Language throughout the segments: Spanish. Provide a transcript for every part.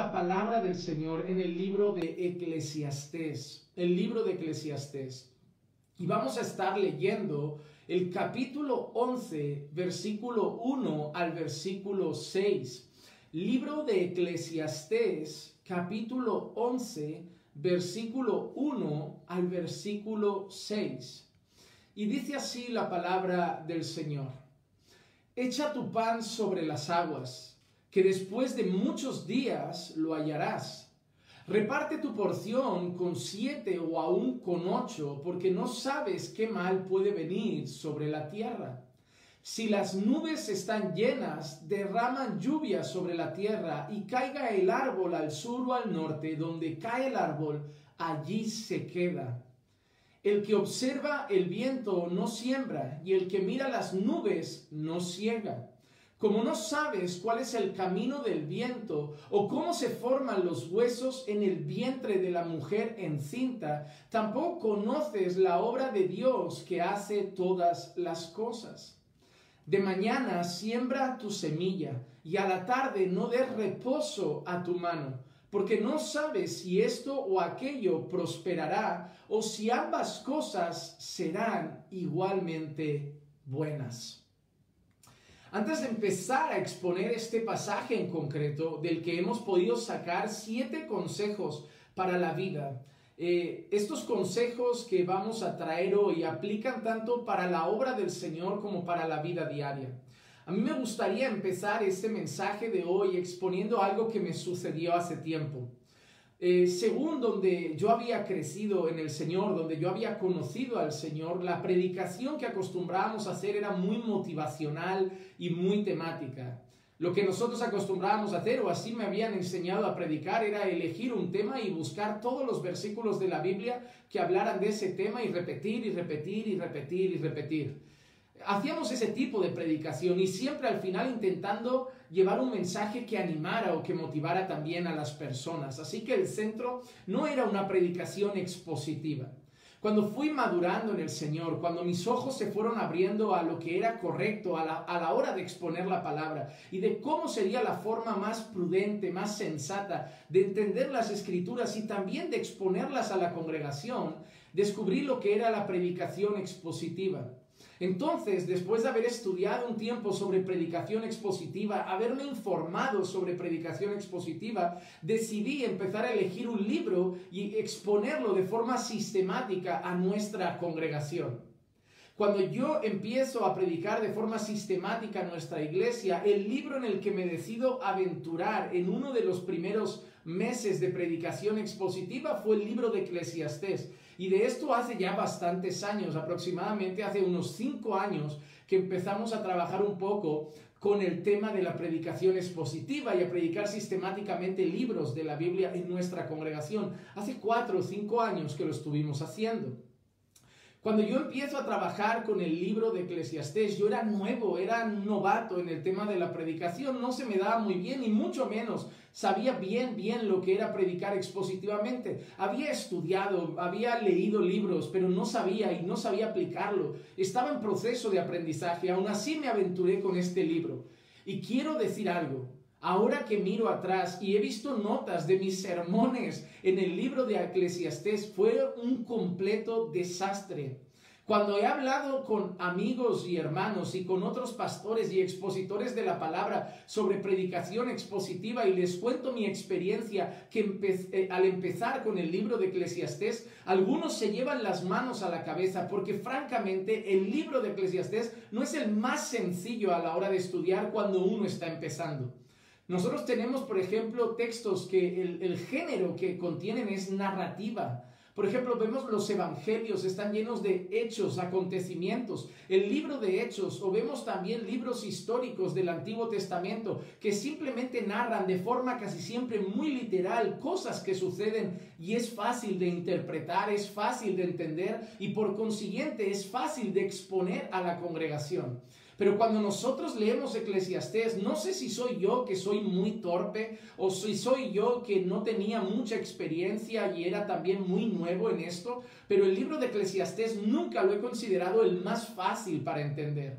la palabra del Señor en el libro de Eclesiastés, Y vamos a estar leyendo el capítulo 11, versículo 1 al versículo 6. Libro de Eclesiastés, capítulo 11, versículo 1 al versículo 6. Y dice así la palabra del Señor: Echa tu pan sobre las aguas, que después de muchos días lo hallarás. Reparte tu porción con 7 o aún con 8, porque no sabes qué mal puede venir sobre la tierra. Si las nubes están llenas, derraman lluvia sobre la tierra, y caiga el árbol al sur o al norte, donde cae el árbol, allí se queda. El que observa el viento no siembra, y el que mira las nubes no siega. Como no sabes cuál es el camino del viento, o cómo se forman los huesos en el vientre de la mujer encinta, tampoco conoces la obra de Dios que hace todas las cosas. De mañana siembra tu semilla, y a la tarde no des reposo a tu mano, porque no sabes si esto o aquello prosperará, o si ambas cosas serán igualmente buenas. Antes de empezar a exponer este pasaje en concreto, del que hemos podido sacar 7 consejos para la vida, estos consejos que vamos a traer hoy aplican tanto para la obra del Señor como para la vida diaria. A mí me gustaría empezar este mensaje de hoy exponiendo algo que me sucedió hace tiempo. Según donde yo había crecido en el Señor, donde yo había conocido al Señor, la predicación que acostumbrábamos a hacer era muy motivacional y muy temática. Lo que nosotros acostumbrábamos a hacer, o así me habían enseñado a predicar, era elegir un tema y buscar todos los versículos de la Biblia que hablaran de ese tema y repetir y repetir y repetir y repetir. Hacíamos ese tipo de predicación y siempre al final intentando llevar un mensaje que animara o que motivara también a las personas. Así que el centro no era una predicación expositiva. Cuando fui madurando en el Señor, cuando mis ojos se fueron abriendo a lo que era correcto a la hora de exponer la palabra y de cómo sería la forma más prudente, más sensata de entender las Escrituras y también de exponerlas a la congregación, descubrí lo que era la predicación expositiva. Entonces, después de haber estudiado un tiempo sobre predicación expositiva, haberme informado sobre predicación expositiva, decidí empezar a elegir un libro y exponerlo de forma sistemática a nuestra congregación. Cuando yo empiezo a predicar de forma sistemática a nuestra iglesia, el libro en el que me decido aventurar en uno de los primeros meses de predicación expositiva fue el libro de Eclesiastés. Y de esto hace ya bastantes años, aproximadamente hace unos 5 años, que empezamos a trabajar un poco con el tema de la predicación expositiva y a predicar sistemáticamente libros de la Biblia en nuestra congregación. Hace 4 o 5 años que lo estuvimos haciendo. Cuando yo empiezo a trabajar con el libro de Eclesiastés, yo era nuevo, era novato en el tema de la predicación, no se me daba muy bien y mucho menos sabía bien lo que era predicar expositivamente. Había estudiado, había leído libros, pero no sabía aplicarlo. Estaba en proceso de aprendizaje, aún así me aventuré con este libro. Y quiero decir algo. Ahora que miro atrás y he visto notas de mis sermones en el libro de Eclesiastés, fue un completo desastre. Cuando he hablado con amigos y hermanos y con otros pastores y expositores de la palabra sobre predicación expositiva y les cuento mi experiencia que al empezar con el libro de Eclesiastés, algunos se llevan las manos a la cabeza porque francamente el libro de Eclesiastés no es el más sencillo a la hora de estudiar cuando uno está empezando. Nosotros tenemos, por ejemplo, textos que el género que contienen es narrativa. Por ejemplo, vemos los evangelios, están llenos de hechos, acontecimientos. El libro de Hechos, o vemos también libros históricos del Antiguo Testamento que simplemente narran de forma casi siempre muy literal cosas que suceden y es fácil de interpretar, es fácil de entender y por consiguiente es fácil de exponer a la congregación. Pero cuando nosotros leemos Eclesiastés, no sé si soy yo que soy muy torpe o si soy yo que no tenía mucha experiencia y era también muy nuevo en esto, pero el libro de Eclesiastés nunca lo he considerado el más fácil para entender.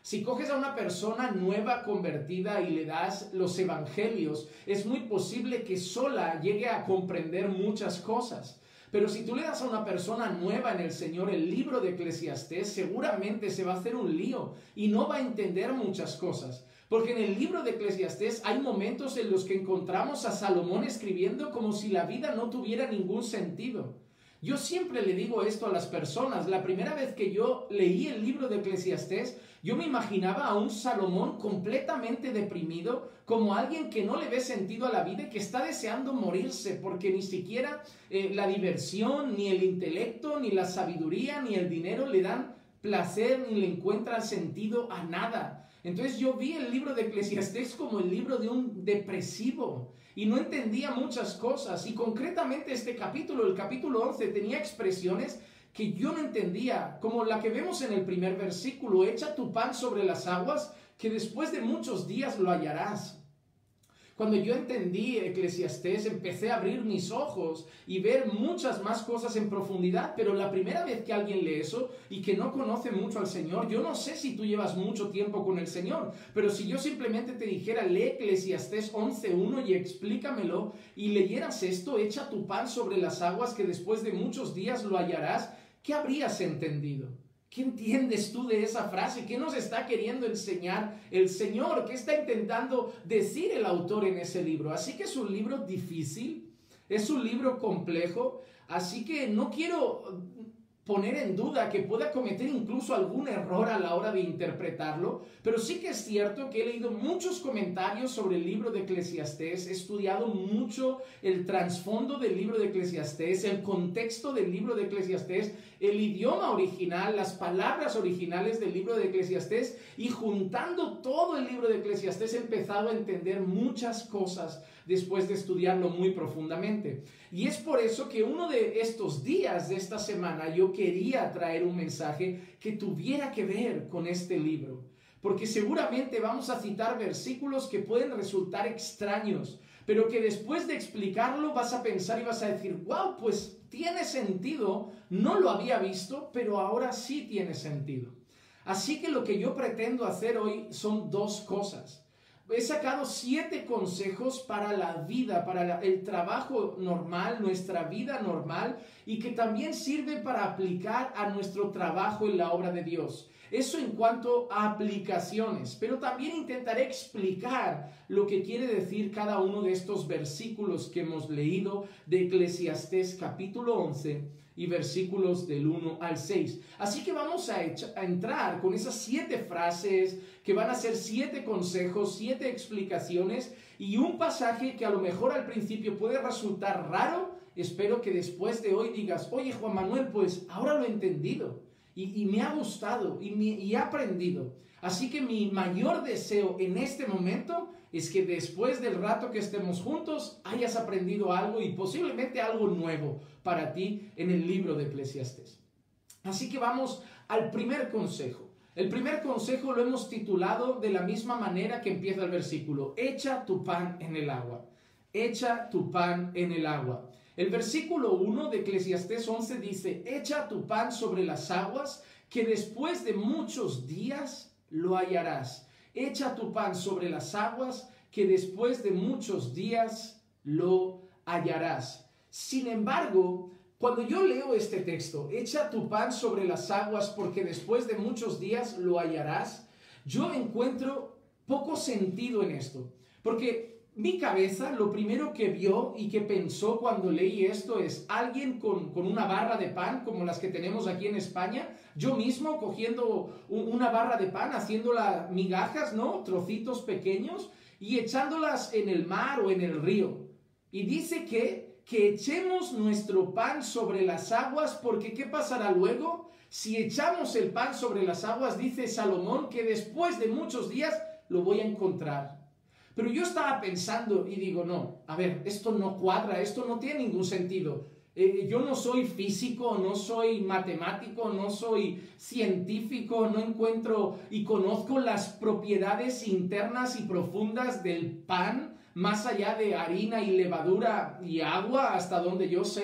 Si coges a una persona nueva convertida y le das los evangelios, es muy posible que sola llegue a comprender muchas cosas. Pero si tú le das a una persona nueva en el Señor el libro de Eclesiastés, seguramente se va a hacer un lío y no va a entender muchas cosas. Porque en el libro de Eclesiastés hay momentos en los que encontramos a Salomón escribiendo como si la vida no tuviera ningún sentido. Yo siempre le digo esto a las personas. La primera vez que yo leí el libro de Eclesiastés, yo me imaginaba a un Salomón completamente deprimido, como alguien que no le ve sentido a la vida y que está deseando morirse, porque ni siquiera la diversión, ni el intelecto, ni la sabiduría, ni el dinero le dan placer, ni le encuentran sentido a nada. Entonces yo vi el libro de Eclesiastés como el libro de un depresivo y no entendía muchas cosas. Y concretamente este capítulo, el capítulo 11, tenía expresiones que yo no entendía, como la que vemos en el primer versículo: echa tu pan sobre las aguas, que después de muchos días lo hallarás. Cuando yo entendí Eclesiastés, empecé a abrir mis ojos y ver muchas más cosas en profundidad, pero la primera vez que alguien lee eso y que no conoce mucho al Señor, yo no sé si tú llevas mucho tiempo con el Señor, pero si yo simplemente te dijera, lee Eclesiastés 11:1 y explícamelo, y leyeras esto: echa tu pan sobre las aguas, que después de muchos días lo hallarás, ¿qué habrías entendido? ¿Qué entiendes tú de esa frase? ¿Qué nos está queriendo enseñar el Señor? ¿Qué está intentando decir el autor en ese libro? Así que es un libro difícil, es un libro complejo, así que no quiero poner en duda que pueda cometer incluso algún error a la hora de interpretarlo, pero sí que es cierto que he leído muchos comentarios sobre el libro de Eclesiastés, he estudiado mucho el trasfondo del libro de Eclesiastés, el contexto del libro de Eclesiastés, el idioma original, las palabras originales del libro de Eclesiastés, y juntando todo el libro de Eclesiastés he empezado a entender muchas cosas después de estudiarlo muy profundamente. Y es por eso que uno de estos días de esta semana yo quería traer un mensaje que tuviera que ver con este libro, porque seguramente vamos a citar versículos que pueden resultar extraños, pero que después de explicarlo vas a pensar y vas a decir: wow, pues tiene sentido, no lo había visto, pero ahora sí tiene sentido. Así que lo que yo pretendo hacer hoy son dos cosas. He sacado 7 consejos para la vida, para el trabajo normal, nuestra vida normal, y que también sirve para aplicar a nuestro trabajo en la obra de Dios. Eso en cuanto a aplicaciones, pero también intentaré explicar lo que quiere decir cada uno de estos versículos que hemos leído de Eclesiastés capítulo 11 y versículos del 1 al 6. Así que vamos a entrar con esas 7 frases que van a ser 7 consejos, 7 explicaciones y un pasaje que a lo mejor al principio puede resultar raro. Espero que después de hoy digas: oye, Juan Manuel, pues ahora lo he entendido y me ha gustado y he aprendido. Así que mi mayor deseo en este momento es que después del rato que estemos juntos hayas aprendido algo y posiblemente algo nuevo para ti en el libro de Eclesiastés. Así que vamos al primer consejo. El primer consejo lo hemos titulado de la misma manera que empieza el versículo: echa tu pan en el agua. Echa tu pan en el agua. El versículo 1 de Eclesiastés 11 dice: echa tu pan sobre las aguas, que después de muchos días lo hallarás. Echa tu pan sobre las aguas, que después de muchos días lo hallarás. Sin embargo, cuando yo leo este texto, echa tu pan sobre las aguas porque después de muchos días lo hallarás, yo encuentro poco sentido en esto. Porque mi cabeza, lo primero que vio y que pensó cuando leí esto es alguien con una barra de pan, como las que tenemos aquí en España, yo mismo cogiendo una barra de pan, haciéndolas migajas, ¿no? Trocitos pequeños, y echándolas en el mar o en el río. Y dice que echemos nuestro pan sobre las aguas, porque ¿qué pasará luego? Si echamos el pan sobre las aguas, dice Salomón, que después de muchos días lo voy a encontrar. Pero yo estaba pensando y digo: no, a ver, esto no cuadra, esto no tiene ningún sentido. Yo no soy físico, no soy matemático, no soy científico, no encuentro y conozco las propiedades internas y profundas del pan, más allá de harina y levadura y agua, hasta donde yo sé.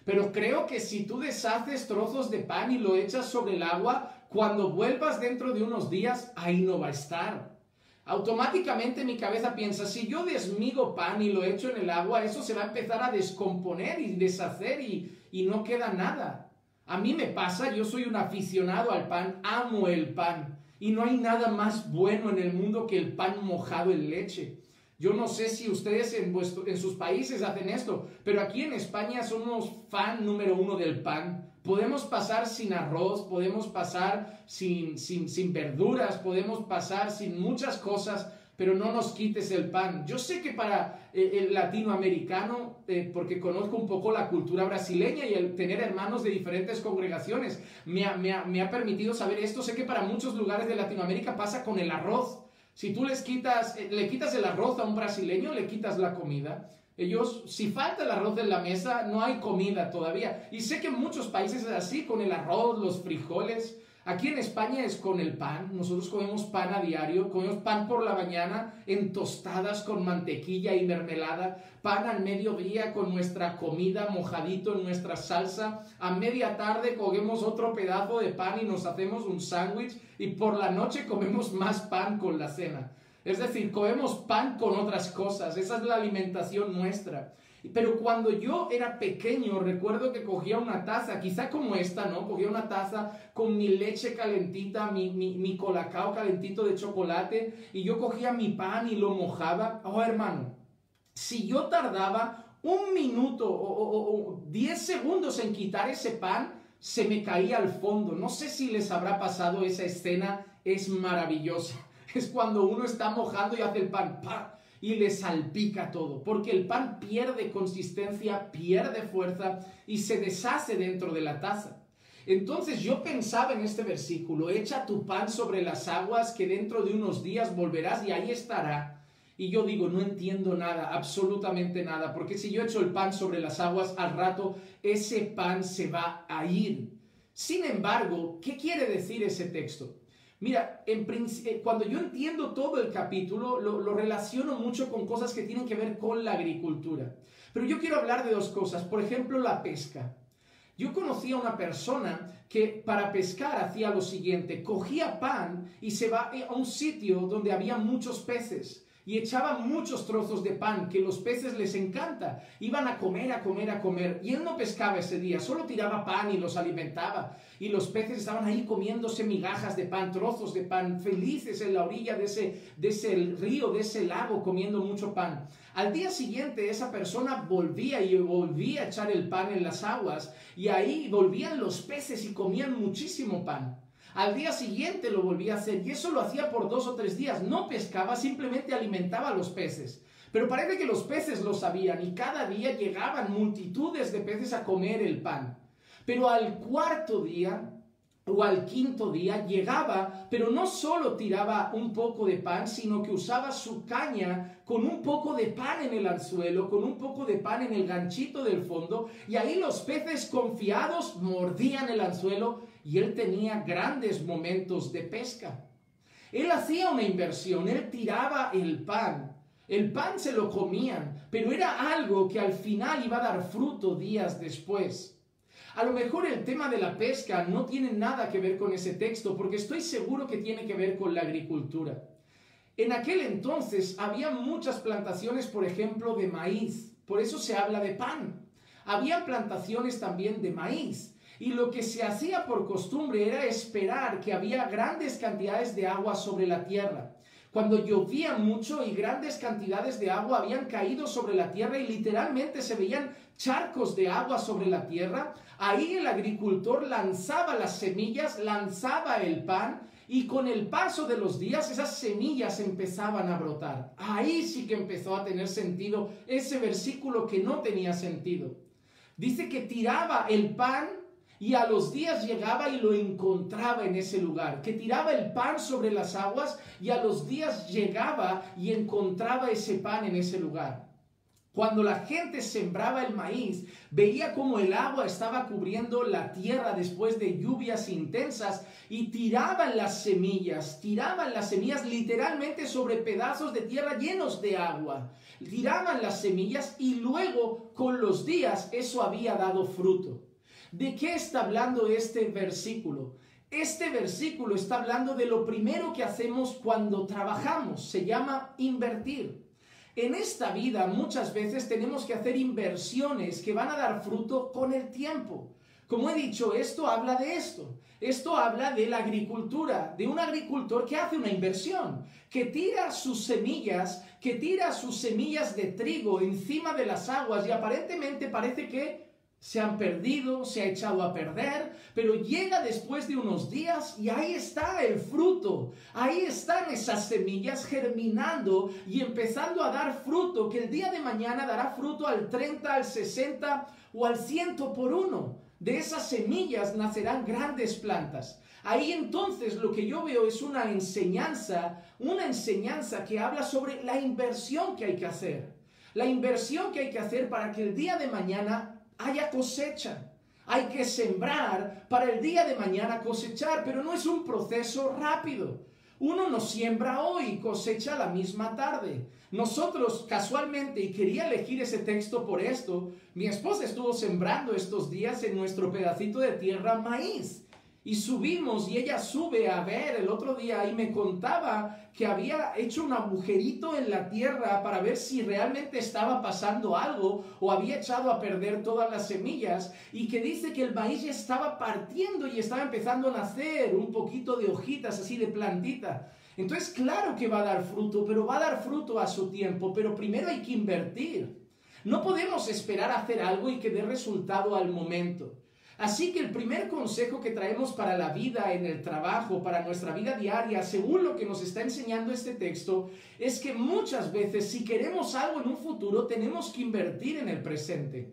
Pero creo que si tú deshaces trozos de pan y lo echas sobre el agua, cuando vuelvas dentro de unos días, ahí no va a estar. Automáticamente mi cabeza piensa, si yo desmigo pan y lo echo en el agua, eso se va a empezar a descomponer y deshacer y no queda nada. A mí me pasa, yo soy un aficionado al pan, amo el pan. Y no hay nada más bueno en el mundo que el pan mojado en leche. Yo no sé si ustedes en sus países hacen esto, pero aquí en España somos fan número 1 del pan. Podemos pasar sin arroz, podemos pasar sin verduras, podemos pasar sin muchas cosas, pero no nos quites el pan. Yo sé que para el latinoamericano, porque conozco un poco la cultura brasileña y el tener hermanos de diferentes congregaciones, me ha permitido saber esto. Sé que para muchos lugares de Latinoamérica pasa con el arroz. Si tú le quitas el arroz a un brasileño, le quitas la comida. Ellos, si falta el arroz en la mesa, no hay comida todavía. Y sé que en muchos países es así, con el arroz, los frijoles. Aquí en España es con el pan. Nosotros comemos pan a diario, comemos pan por la mañana en tostadas con mantequilla y mermelada, pan al mediodía con nuestra comida mojadito en nuestra salsa. A media tarde comemos otro pedazo de pan y nos hacemos un sándwich, y por la noche comemos más pan con la cena. Es decir, comemos pan con otras cosas. Esa es la alimentación nuestra. Pero cuando yo era pequeño, recuerdo que cogía una taza, quizá como esta, ¿no? Cogía una taza con mi leche calentita, mi colacao calentito de chocolate, y yo cogía mi pan y lo mojaba. Oh, hermano, si yo tardaba un minuto o 10 segundos en quitar ese pan, se me caía al fondo. No sé si les habrá pasado esa escena, es maravillosa. Es cuando uno está mojando y hace el pan, ¡pah!, y le salpica todo, porque el pan pierde consistencia, pierde fuerza y se deshace dentro de la taza. Entonces yo pensaba en este versículo, echa tu pan sobre las aguas, que dentro de unos días volverás y ahí estará. Y yo digo, no entiendo nada, absolutamente nada, porque si yo echo el pan sobre las aguas, al rato ese pan se va a ir. Sin embargo, ¿qué quiere decir ese texto? Mira, cuando yo entiendo todo el capítulo, lo relaciono mucho con cosas que tienen que ver con la agricultura. Pero yo quiero hablar de dos cosas. Por ejemplo, la pesca. Yo conocí a una persona que para pescar hacía lo siguiente: cogía pan y se va a un sitio donde había muchos peces y echaba muchos trozos de pan, que los peces les encanta. Iban a comer, a comer, a comer. Y él no pescaba ese día, solo tiraba pan y los alimentaba. Y los peces estaban ahí comiéndose migajas de pan, trozos de pan, felices en la orilla de ese río, de ese lago, comiendo mucho pan. Al día siguiente esa persona volvía a echar el pan en las aguas, y ahí volvían los peces y comían muchísimo pan. Al día siguiente lo volvía a hacer, y eso lo hacía por 2 o 3 días. No pescaba, simplemente alimentaba a los peces. Pero parece que los peces lo sabían, y cada día llegaban multitudes de peces a comer el pan. Pero al 4.º día o al 5.º día llegaba, pero no solo tiraba un poco de pan, sino que usaba su caña con un poco de pan en el anzuelo, con un poco de pan en el ganchito del fondo, y ahí los peces confiados mordían el anzuelo, y él tenía grandes momentos de pesca. Él hacía una inversión, él tiraba el pan se lo comían, pero era algo que al final iba a dar fruto días después. A lo mejor el tema de la pesca no tiene nada que ver con ese texto, porque estoy seguro que tiene que ver con la agricultura. En aquel entonces había muchas plantaciones, por ejemplo, de maíz, por eso se habla de pan. Había plantaciones también de maíz, y lo que se hacía por costumbre era esperar que había grandes cantidades de agua sobre la tierra. Cuando llovía mucho y grandes cantidades de agua habían caído sobre la tierra y literalmente se veían charcos de agua sobre la tierra, ahí el agricultor lanzaba las semillas, lanzaba el pan, y con el paso de los días esas semillas empezaban a brotar. Ahí sí que empezó a tener sentido ese versículo que no tenía sentido. Dice que tiraba el pan y a los días llegaba y lo encontraba en ese lugar. Que tiraba el pan sobre las aguas y a los días llegaba y encontraba ese pan en ese lugar. Cuando la gente sembraba el maíz, veía como el agua estaba cubriendo la tierra después de lluvias intensas y tiraban las semillas literalmente sobre pedazos de tierra llenos de agua. Tiraban las semillas y luego con los días eso había dado fruto. ¿De qué está hablando este versículo? Este versículo está hablando de lo primero que hacemos cuando trabajamos. Se llama invertir. En esta vida muchas veces tenemos que hacer inversiones que van a dar fruto con el tiempo. Como he dicho, esto habla de esto. Esto habla de la agricultura, de un agricultor que hace una inversión, que tira sus semillas de trigo encima de las aguas y aparentemente parece que se han perdido, se ha echado a perder, pero llega después de unos días y ahí está el fruto. Ahí están esas semillas germinando y empezando a dar fruto, que el día de mañana dará fruto al 30, al 60 o al 100 por uno. De esas semillas nacerán grandes plantas. Ahí entonces lo que yo veo es una enseñanza que habla sobre la inversión que hay que hacer. La inversión que hay que hacer para que el día de mañana haya cosecha. Hay que sembrar para el día de mañana cosechar, pero no es un proceso rápido. Uno no siembra hoy y cosecha la misma tarde. Nosotros casualmente, y quería elegir ese texto por esto, mi esposa estuvo sembrando estos días en nuestro pedacito de tierra maíz. Y subimos y ella sube a ver el otro día y me contaba que había hecho un agujerito en la tierra para ver si realmente estaba pasando algo o había echado a perder todas las semillas y que dice que el maíz ya estaba partiendo y estaba empezando a nacer un poquito de hojitas así de plantita. Entonces claro que va a dar fruto, pero va a dar fruto a su tiempo, pero primero hay que invertir. No podemos esperar a hacer algo y que dé resultado al momento. Así que el primer consejo que traemos para la vida en el trabajo, para nuestra vida diaria, según lo que nos está enseñando este texto, es que muchas veces si queremos algo en un futuro, tenemos que invertir en el presente.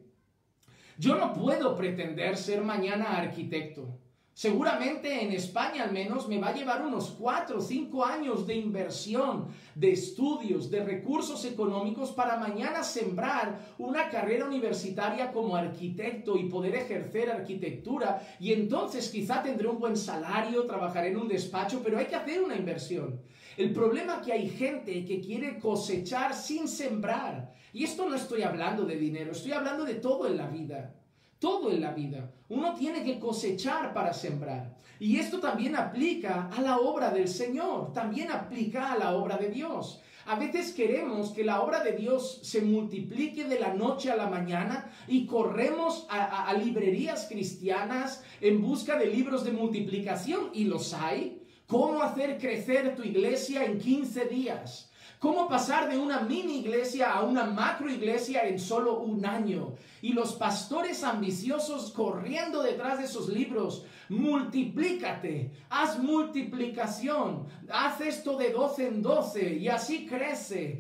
Yo no puedo pretender ser mañana arquitecto. Seguramente en España al menos me va a llevar unos 4 o 5 años de inversión, de estudios, de recursos económicos para mañana sembrar una carrera universitaria como arquitecto y poder ejercer arquitectura. Y entonces quizá tendré un buen salario, trabajaré en un despacho, pero hay que hacer una inversión. El problema es que hay gente que quiere cosechar sin sembrar. Y esto no estoy hablando de dinero, estoy hablando de todo en la vida. Todo en la vida. Uno tiene que cosechar para sembrar. Y esto también aplica a la obra del Señor, también aplica a la obra de Dios. A veces queremos que la obra de Dios se multiplique de la noche a la mañana y corremos a librerías cristianas en busca de libros de multiplicación, y los hay. ¿Cómo hacer crecer tu iglesia en 15 días? ¿Cómo pasar de una mini iglesia a una macro iglesia en solo un año? Y los pastores ambiciosos corriendo detrás de esos libros. Multiplícate, haz multiplicación, haz esto de 12 en 12 y así crece,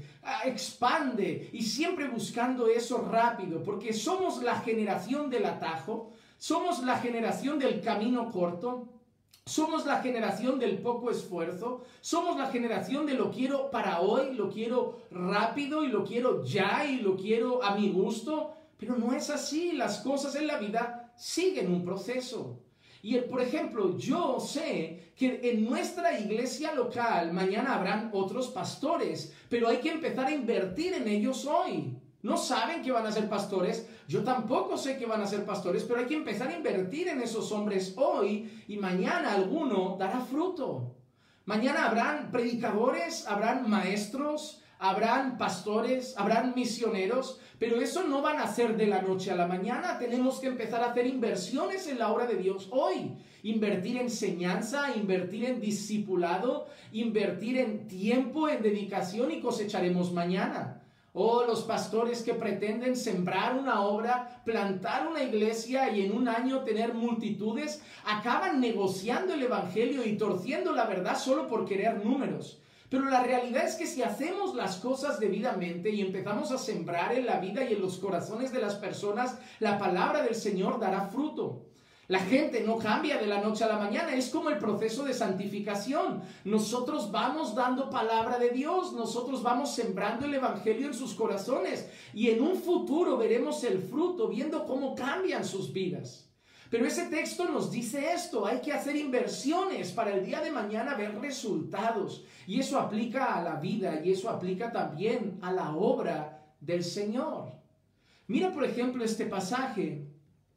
expande, y siempre buscando eso rápido, porque somos la generación del atajo, somos la generación del camino corto. Somos la generación del poco esfuerzo, somos la generación de lo quiero para hoy, lo quiero rápido y lo quiero ya y lo quiero a mi gusto, pero no es así. Las cosas en la vida siguen un proceso. Y por ejemplo, yo sé que en nuestra iglesia local mañana habrán otros pastores, pero hay que empezar a invertir en ellos hoy. No saben que van a ser pastores, yo tampoco sé que van a ser pastores, pero hay que empezar a invertir en esos hombres hoy y mañana alguno dará fruto. Mañana habrán predicadores, habrán maestros, habrán pastores, habrán misioneros, pero eso no van a ser de la noche a la mañana. Tenemos que empezar a hacer inversiones en la obra de Dios hoy. Invertir en enseñanza, invertir en discipulado, invertir en tiempo, en dedicación, y cosecharemos mañana. O los pastores que pretenden sembrar una obra, plantar una iglesia y en un año tener multitudes, acaban negociando el evangelio y torciendo la verdad solo por querer números. Pero la realidad es que si hacemos las cosas debidamente y empezamos a sembrar en la vida y en los corazones de las personas, la palabra del Señor dará fruto. La gente no cambia de la noche a la mañana, es como el proceso de santificación. Nosotros vamos dando palabra de Dios, nosotros vamos sembrando el evangelio en sus corazones y en un futuro veremos el fruto, viendo cómo cambian sus vidas. Pero ese texto nos dice esto, hay que hacer inversiones para el día de mañana ver resultados. Y eso aplica a la vida y eso aplica también a la obra del Señor. Mira por ejemplo este pasaje.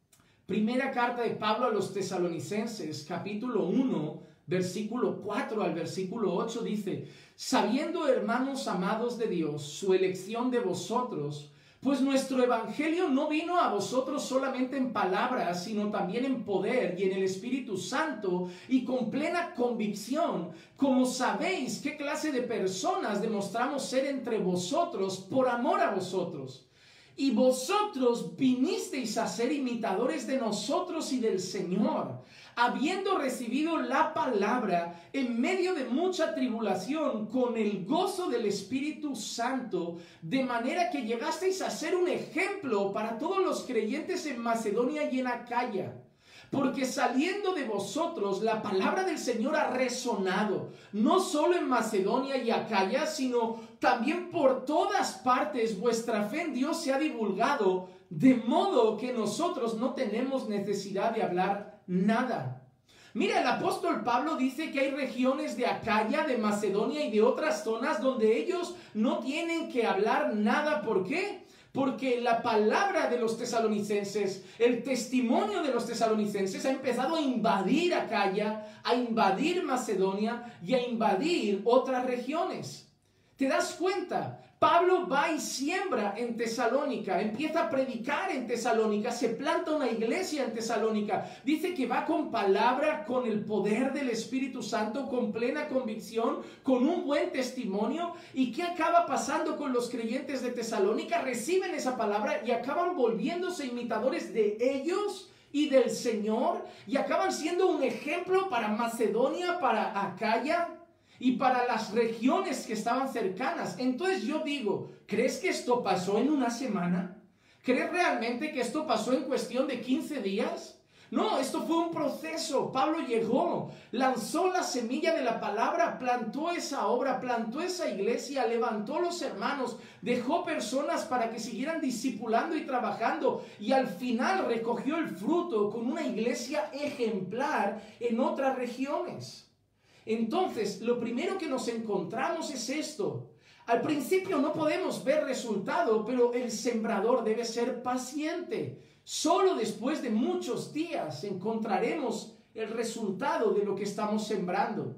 Primera carta de Pablo a los Tesalonicenses, capítulo 1, versículo 4 al versículo 8 dice: sabiendo, hermanos amados de Dios, su elección de vosotros, pues nuestro evangelio no vino a vosotros solamente en palabras, sino también en poder y en el Espíritu Santo y con plena convicción, como sabéis qué clase de personas demostramos ser entre vosotros por amor a vosotros. Y vosotros vinisteis a ser imitadores de nosotros y del Señor, habiendo recibido la palabra en medio de mucha tribulación, con el gozo del Espíritu Santo, de manera que llegasteis a ser un ejemplo para todos los creyentes en Macedonia y en Acaya. Porque saliendo de vosotros la palabra del Señor ha resonado, no solo en Macedonia y Acaya, sino también por todas partes vuestra fe en Dios se ha divulgado, de modo que nosotros no tenemos necesidad de hablar nada. Mira, el apóstol Pablo dice que hay regiones de Acaya, de Macedonia y de otras zonas donde ellos no tienen que hablar nada. ¿Por qué? Porque la palabra de los tesalonicenses, el testimonio de los tesalonicenses ha empezado a invadir Acaya, a invadir Macedonia y a invadir otras regiones. ¿Te das cuenta? Pablo va y siembra en Tesalónica, empieza a predicar en Tesalónica, se planta una iglesia en Tesalónica. Dice que va con palabra, con el poder del Espíritu Santo, con plena convicción, con un buen testimonio. ¿Y qué acaba pasando con los creyentes de Tesalónica? Reciben esa palabra y acaban volviéndose imitadores de ellos y del Señor, y acaban siendo un ejemplo para Macedonia, para Acaya y para las regiones que estaban cercanas. Entonces yo digo, ¿crees que esto pasó en una semana? ¿Crees realmente que esto pasó en cuestión de 15 días? No, esto fue un proceso. Pablo llegó, lanzó la semilla de la palabra, plantó esa obra, plantó esa iglesia, levantó los hermanos, dejó personas para que siguieran discipulando y trabajando, y al final recogió el fruto con una iglesia ejemplar en otras regiones. Entonces, lo primero que nos encontramos es esto. Al principio no podemos ver resultado, pero el sembrador debe ser paciente. Solo después de muchos días encontraremos el resultado de lo que estamos sembrando.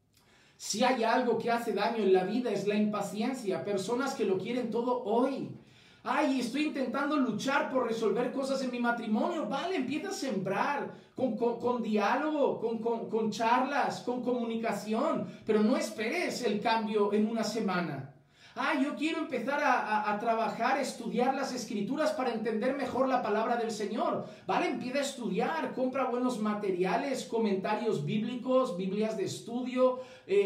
Si hay algo que hace daño en la vida es la impaciencia. Personas que lo quieren todo hoy. Ay, estoy intentando luchar por resolver cosas en mi matrimonio. Vale, empieza a sembrar con diálogo, con charlas, con comunicación. Pero no esperes el cambio en una semana. Yo quiero empezar a trabajar, estudiar las Escrituras para entender mejor la palabra del Señor. Vale, empieza a estudiar, compra buenos materiales, comentarios bíblicos, Biblias de estudio,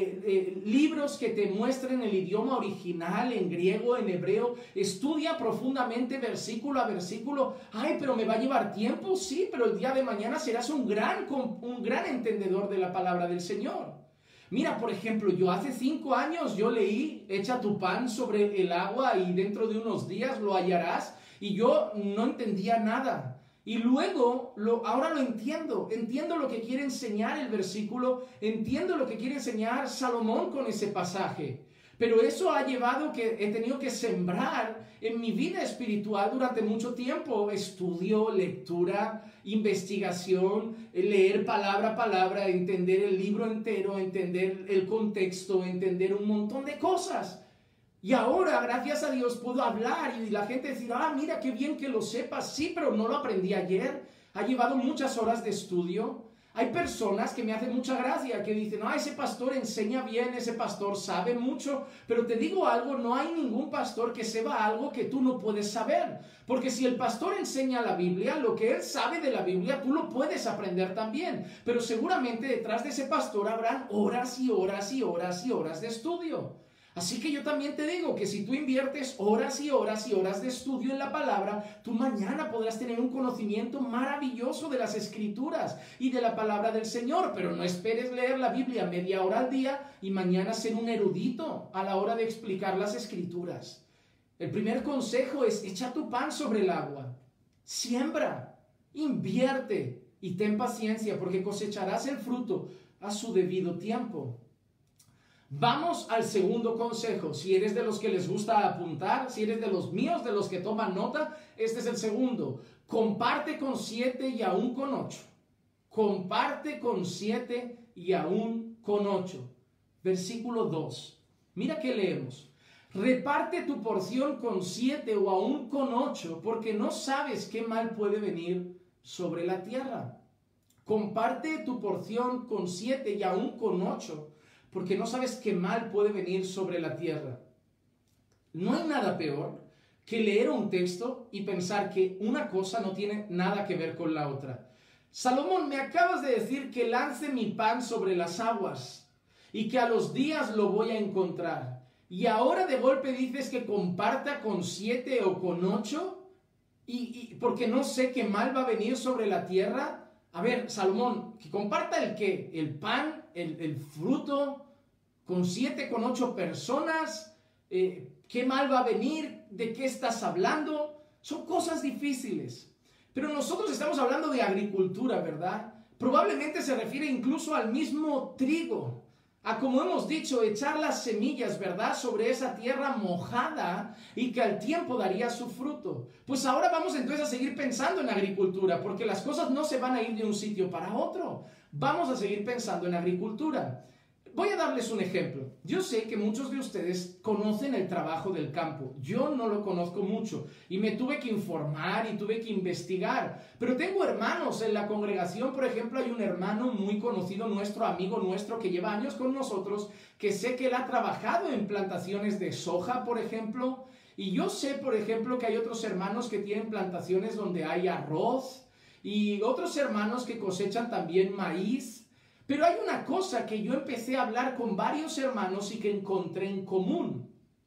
libros que te muestren el idioma original, en griego, en hebreo. Estudia profundamente versículo a versículo. Pero me va a llevar tiempo, sí, pero el día de mañana serás un gran entendedor de la palabra del Señor. Mira, por ejemplo, yo hace 5 años yo leí, echa tu pan sobre el agua y dentro de unos días lo hallarás, y yo no entendía nada. Y luego, ahora lo entiendo lo que quiere enseñar el versículo, entiendo lo que quiere enseñar Salomón con ese pasaje. Pero eso ha llevado que he tenido que sembrar en mi vida espiritual durante mucho tiempo. Estudio, lectura, investigación, leer palabra a palabra, entender el libro entero, entender el contexto, entender un montón de cosas. Y ahora, gracias a Dios, puedo hablar y la gente decir, mira qué bien que lo sepas. Sí, pero no lo aprendí ayer. Ha llevado muchas horas de estudio. Hay personas que me hacen mucha gracia, que dicen, ese pastor enseña bien, ese pastor sabe mucho, pero te digo algo, no hay ningún pastor que sepa algo que tú no puedes saber, porque si el pastor enseña la Biblia, lo que él sabe de la Biblia, tú lo puedes aprender también, pero seguramente detrás de ese pastor habrán horas y horas y horas y horas de estudio. Así que yo también te digo que si tú inviertes horas y horas y horas de estudio en la palabra, tú mañana podrás tener un conocimiento maravilloso de las Escrituras y de la palabra del Señor, pero no esperes leer la Biblia media hora al día y mañana ser un erudito a la hora de explicar las Escrituras. El primer consejo es: echa tu pan sobre el agua, siembra, invierte y ten paciencia, porque cosecharás el fruto a su debido tiempo. Vamos al segundo consejo. Si eres de los que les gusta apuntar, si eres de los míos, de los que toman nota, este es el segundo. Comparte con 7 y aún con 8. Comparte con 7 y aún con 8. Versículo 2. Mira que leemos. Reparte tu porción con 7 o aún con 8, porque no sabes qué mal puede venir sobre la tierra. Comparte tu porción con 7 y aún con 8. Porque no sabes qué mal puede venir sobre la tierra. No hay nada peor que leer un texto y pensar que una cosa no tiene nada que ver con la otra. Salomón, me acabas de decir que lance mi pan sobre las aguas y que a los días lo voy a encontrar. Y ahora de golpe dices que comparta con 7 o con 8 y porque no sé qué mal va a venir sobre la tierra. A ver, Salomón, ¿que comparta el qué? ¿El pan? ¿El fruto? ¿Con 7, con 8 personas? ¿Qué mal va a venir? ¿De qué estás hablando? Son cosas difíciles. Pero nosotros estamos hablando de agricultura, ¿verdad? Probablemente se refiere incluso al mismo trigo. A, como hemos dicho, echar las semillas, ¿verdad?, sobre esa tierra mojada y que al tiempo daría su fruto. Pues ahora vamos entonces a seguir pensando en agricultura, porque las cosas no se van a ir de un sitio para otro. Vamos a seguir pensando en agricultura. Voy a darles un ejemplo. Yo sé que muchos de ustedes conocen el trabajo del campo. Yo no lo conozco mucho y me tuve que informar y tuve que investigar. Pero tengo hermanos en la congregación. Por ejemplo, hay un hermano muy conocido, nuestro amigo nuestro, que lleva años con nosotros, que sé que él ha trabajado en plantaciones de soja, por ejemplo. Y yo sé, por ejemplo, que hay otros hermanos que tienen plantaciones donde hay arroz y otros hermanos que cosechan también maíz. Pero hay una cosa que yo empecé a hablar con varios hermanos y que encontré en común.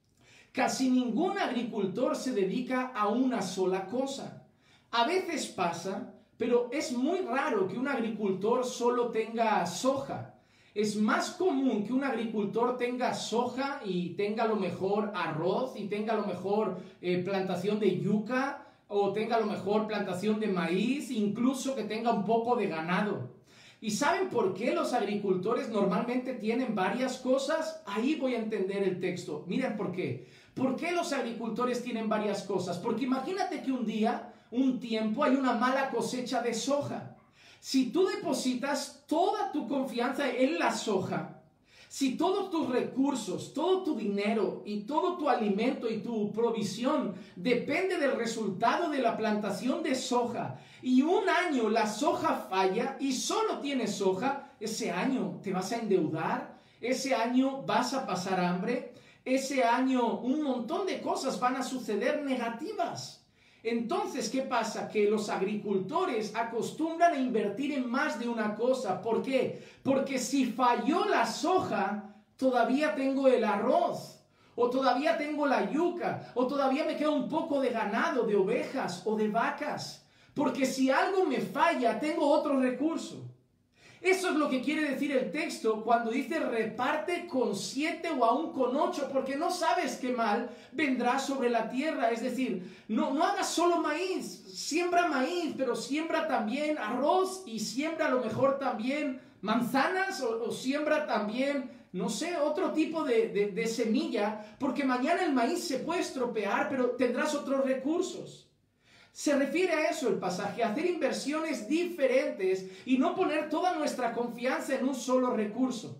Casi ningún agricultor se dedica a una sola cosa. A veces pasa, pero es muy raro que un agricultor solo tenga soja. Es más común que un agricultor tenga soja y tenga a lo mejor arroz y tenga a lo mejor plantación de yuca o tenga a lo mejor plantación de maíz, incluso que tenga un poco de ganado. ¿Y saben por qué los agricultores normalmente tienen varias cosas? Ahí voy a entender el texto. Miren por qué. ¿Por qué los agricultores tienen varias cosas? Porque imagínate que un tiempo, hay una mala cosecha de soja. Si tú depositas toda tu confianza en la soja, si todos tus recursos, todo tu dinero y todo tu alimento y tu provisión depende del resultado de la plantación de soja y un año la soja falla y solo tienes soja, ese año te vas a endeudar, ese año vas a pasar hambre, ese año un montón de cosas van a suceder negativas. Entonces, ¿qué pasa? Que los agricultores acostumbran a invertir en más de una cosa. ¿Por qué? Porque si falló la soja, todavía tengo el arroz, o todavía tengo la yuca, o todavía me queda un poco de ganado, de ovejas o de vacas. Porque si algo me falla, tengo otro recurso. Eso es lo que quiere decir el texto cuando dice reparte con 7 o aún con 8, porque no sabes qué mal vendrá sobre la tierra. Es decir, no hagas solo maíz, siembra maíz, pero siembra también arroz y siembra a lo mejor también manzanas o siembra también, no sé, otro tipo de semilla, porque mañana el maíz se puede estropear, pero tendrás otros recursos. Se refiere a eso el pasaje, a hacer inversiones diferentes y no poner toda nuestra confianza en un solo recurso.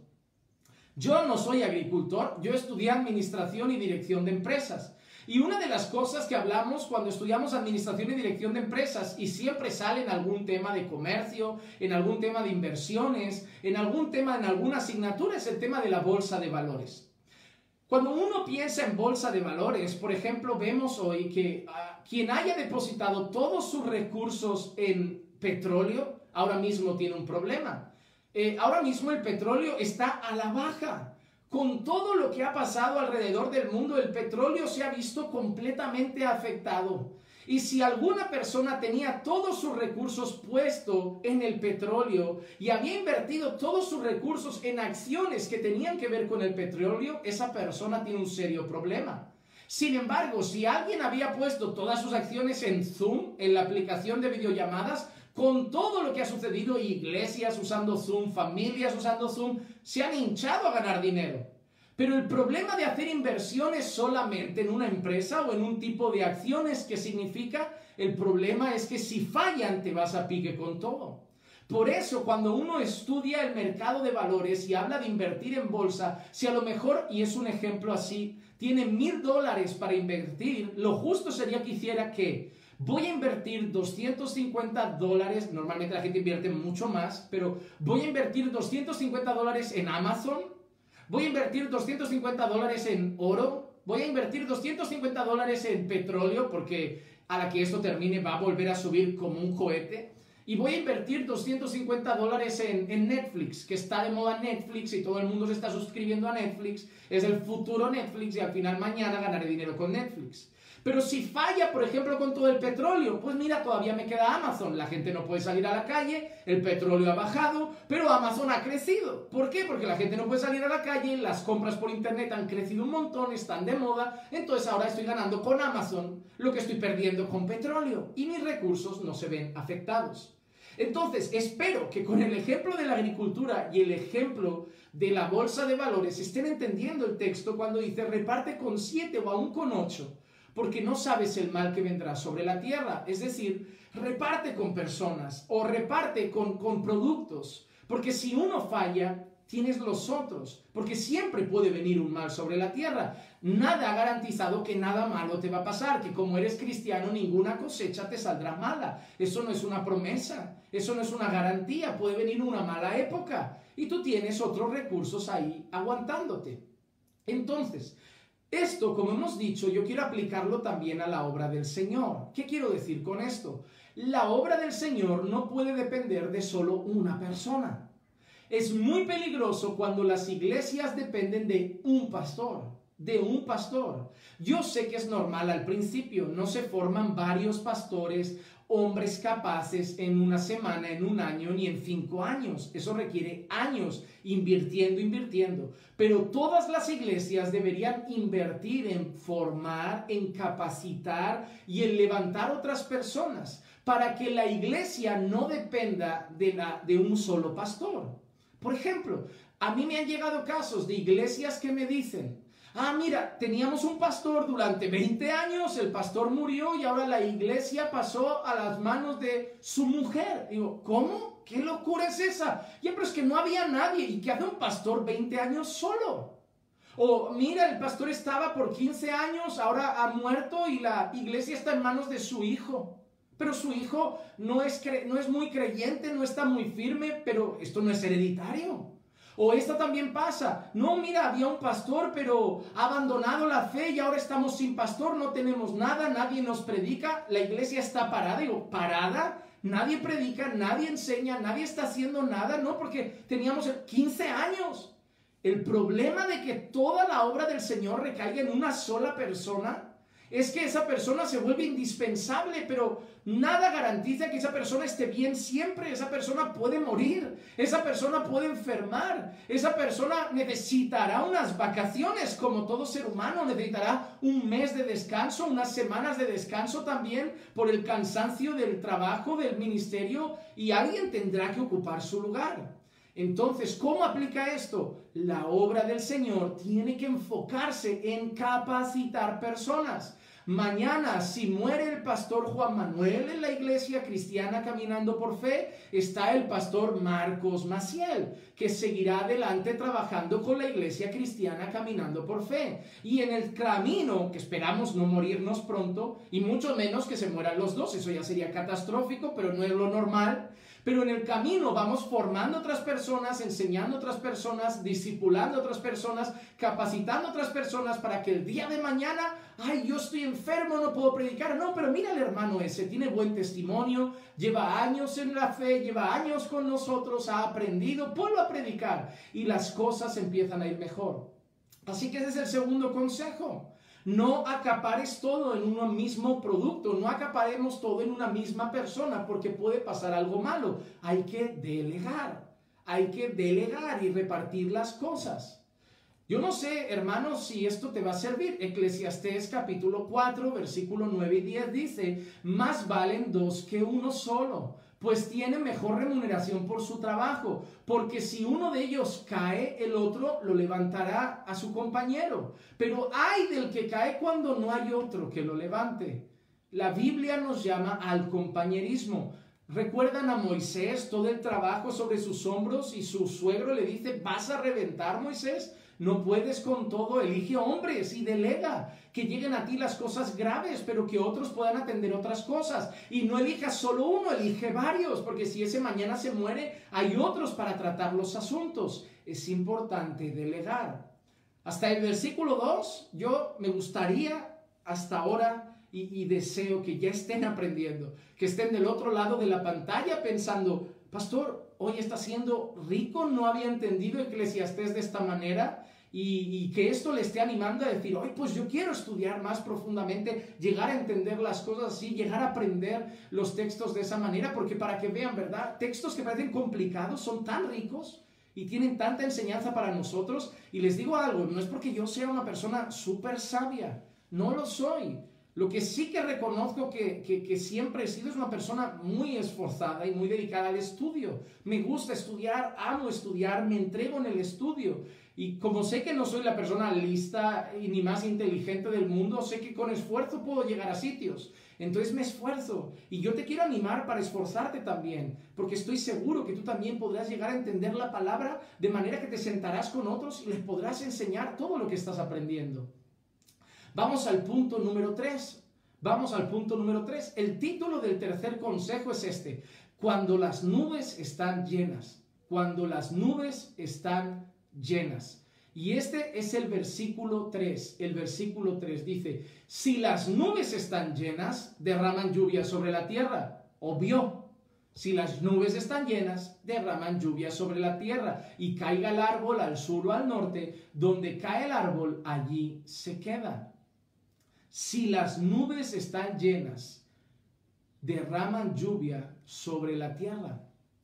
Yo no soy agricultor, yo estudié administración y dirección de empresas. Y una de las cosas que hablamos cuando estudiamos administración y dirección de empresas, y siempre sale en algún tema de comercio, en algún tema de inversiones, en algún tema, en alguna asignatura, es el tema de la bolsa de valores. Cuando uno piensa en bolsa de valores, por ejemplo, vemos hoy que quien haya depositado todos sus recursos en petróleo, ahora mismo tiene un problema. Ahora mismo el petróleo está a la baja. Con todo lo que ha pasado alrededor del mundo, el petróleo se ha visto completamente afectado. Y si alguna persona tenía todos sus recursos puestos en el petróleo y había invertido todos sus recursos en acciones que tenían que ver con el petróleo, esa persona tiene un serio problema. Sin embargo, si alguien había puesto todas sus acciones en Zoom, en la aplicación de videollamadas, con todo lo que ha sucedido, iglesias usando Zoom, familias usando Zoom, se han hinchado a ganar dinero. Pero el problema de hacer inversiones solamente en una empresa o en un tipo de acciones, ¿qué significa? El problema es que si fallan te vas a pique con todo. Por eso, cuando uno estudia el mercado de valores y habla de invertir en bolsa, si a lo mejor, y es un ejemplo así, tiene $1,000 para invertir, lo justo sería que hiciera que voy a invertir $250, normalmente la gente invierte mucho más, pero voy a invertir $250 en Amazon, voy a invertir $250 en oro, voy a invertir $250 en petróleo, porque a la que esto termine va a volver a subir como un cohete. Y voy a invertir $250 en Netflix, que está de moda Netflix y todo el mundo se está suscribiendo a Netflix. Es el futuro Netflix y al final mañana ganaré dinero con Netflix. Pero si falla, por ejemplo, con todo el petróleo, pues mira, todavía me queda Amazon. La gente no puede salir a la calle, el petróleo ha bajado, pero Amazon ha crecido. ¿Por qué? Porque la gente no puede salir a la calle, las compras por internet han crecido un montón, están de moda, entonces ahora estoy ganando con Amazon lo que estoy perdiendo con petróleo y mis recursos no se ven afectados. Entonces, espero que con el ejemplo de la agricultura y el ejemplo de la bolsa de valores estén entendiendo el texto cuando dice reparte con 7 o aún con 8, porque no sabes el mal que vendrá sobre la tierra. Es decir, reparte con personas o reparte con productos, porque si uno falla, tienes los otros, porque siempre puede venir un mal sobre la tierra. Nada ha garantizado que nada malo te va a pasar, que como eres cristiano ninguna cosecha te saldrá mala. Eso no es una promesa, eso no es una garantía, puede venir una mala época y tú tienes otros recursos ahí aguantándote. Entonces, esto, como hemos dicho, yo quiero aplicarlo también a la obra del Señor. ¿Qué quiero decir con esto? La obra del Señor no puede depender de solo una persona. Es muy peligroso cuando las iglesias dependen de un pastor, Yo sé que es normal al principio, no se forman varios pastores, hombres capaces en una semana, en un año, ni en 5 años. Eso requiere años invirtiendo. Pero todas las iglesias deberían invertir en formar, en capacitar y en levantar otras personas para que la iglesia no dependa de un solo pastor. Por ejemplo, a mí me han llegado casos de iglesias que me dicen, mira, teníamos un pastor durante 20 años, el pastor murió y ahora la iglesia pasó a las manos de su mujer. Digo, ¿cómo? ¿Qué locura es esa? Ya, pero es que no había nadie. ¿Y qué hace un pastor 20 años solo? O mira, el pastor estaba por 15 años, ahora ha muerto y la iglesia está en manos de su hijo. Pero su hijo no es muy creyente, no está muy firme, pero esto no es hereditario. O esta también pasa. No, mira, había un pastor, pero ha abandonado la fe y ahora estamos sin pastor, no tenemos nada, nadie nos predica, la iglesia está parada. Digo, ¿parada? Nadie predica, nadie enseña, nadie está haciendo nada, ¿no? Porque teníamos 15 años. El problema de que toda la obra del Señor recaiga en una sola persona es que esa persona se vuelve indispensable, pero nada garantiza que esa persona esté bien siempre. Esa persona puede morir, esa persona puede enfermar, esa persona necesitará unas vacaciones como todo ser humano, necesitará un mes de descanso, unas semanas de descanso también por el cansancio del trabajo, del ministerio, y alguien tendrá que ocupar su lugar. Entonces, ¿cómo aplica esto? La obra del Señor tiene que enfocarse en capacitar personas. Mañana, si muere el pastor Juan Manuel en la iglesia cristiana Caminando por Fe, está el pastor Marcos Maciel, que seguirá adelante trabajando con la iglesia cristiana Caminando por Fe. Y en el camino, que esperamos no morirnos pronto, y mucho menos que se mueran los dos, eso ya sería catastrófico, pero no es lo normal. Pero en el camino vamos formando otras personas, enseñando a otras personas, discipulando a otras personas, capacitando a otras personas para que el día de mañana, yo estoy enfermo, no puedo predicar. No, pero mira el hermano ese, tiene buen testimonio, lleva años en la fe, lleva años con nosotros, ha aprendido, ponlo a predicar y las cosas empiezan a ir mejor. Así que ese es el segundo consejo. No acapares todo en un mismo producto, no acaparemos todo en una misma persona porque puede pasar algo malo. Hay que delegar y repartir las cosas. Yo no sé, hermanos, si esto te va a servir. Eclesiastés capítulo 4, versículo 9 y 10 dice, más valen dos que uno solo, pues tiene mejor remuneración por su trabajo, porque si uno de ellos cae, el otro lo levantará a su compañero. Pero ay del que cae cuando no hay otro que lo levante. La Biblia nos llama al compañerismo. ¿Recuerdan a Moisés, todo el trabajo sobre sus hombros, y su suegro le dice, ¿vas a reventar, Moisés? No puedes con todo, elige hombres y delega, que lleguen a ti las cosas graves, pero que otros puedan atender otras cosas. Y no elijas solo uno, elige varios, porque si ese mañana se muere, hay otros para tratar los asuntos. Es importante delegar. Hasta el versículo 2, yo me gustaría hasta ahora y deseo que ya estén aprendiendo, que estén del otro lado de la pantalla pensando, pastor, hoy está siendo rico, no había entendido Eclesiastés de esta manera, y que esto le esté animando a decir, hoy pues yo quiero estudiar más profundamente, llegar a entender las cosas así, llegar a aprender los textos de esa manera, porque para que vean, ¿verdad? Textos que parecen complicados son tan ricos y tienen tanta enseñanza para nosotros. Y les digo algo, no es porque yo sea una persona súper sabia, no lo soy. Lo que sí que reconozco que siempre he sido es una persona muy esforzada y muy dedicada al estudio. Me gusta estudiar, amo estudiar, me entrego en el estudio. Y como sé que no soy la persona lista y ni más inteligente del mundo, sé que con esfuerzo puedo llegar a sitios. Entonces me esfuerzo y yo te quiero animar para esforzarte también, porque estoy seguro que tú también podrás llegar a entender la palabra de manera que te sentarás con otros y les podrás enseñar todo lo que estás aprendiendo. Vamos al punto número 3. Vamos al punto número 3. El título del tercer consejo es este. Cuando las nubes están llenas. Cuando las nubes están llenas. Y este es el versículo 3. El versículo 3 dice, si las nubes están llenas, derraman lluvia sobre la tierra. Obvio. Si las nubes están llenas, derraman lluvia sobre la tierra. Y caiga el árbol al sur o al norte, donde cae el árbol, allí se queda. Si las nubes están llenas, derraman lluvia sobre la tierra.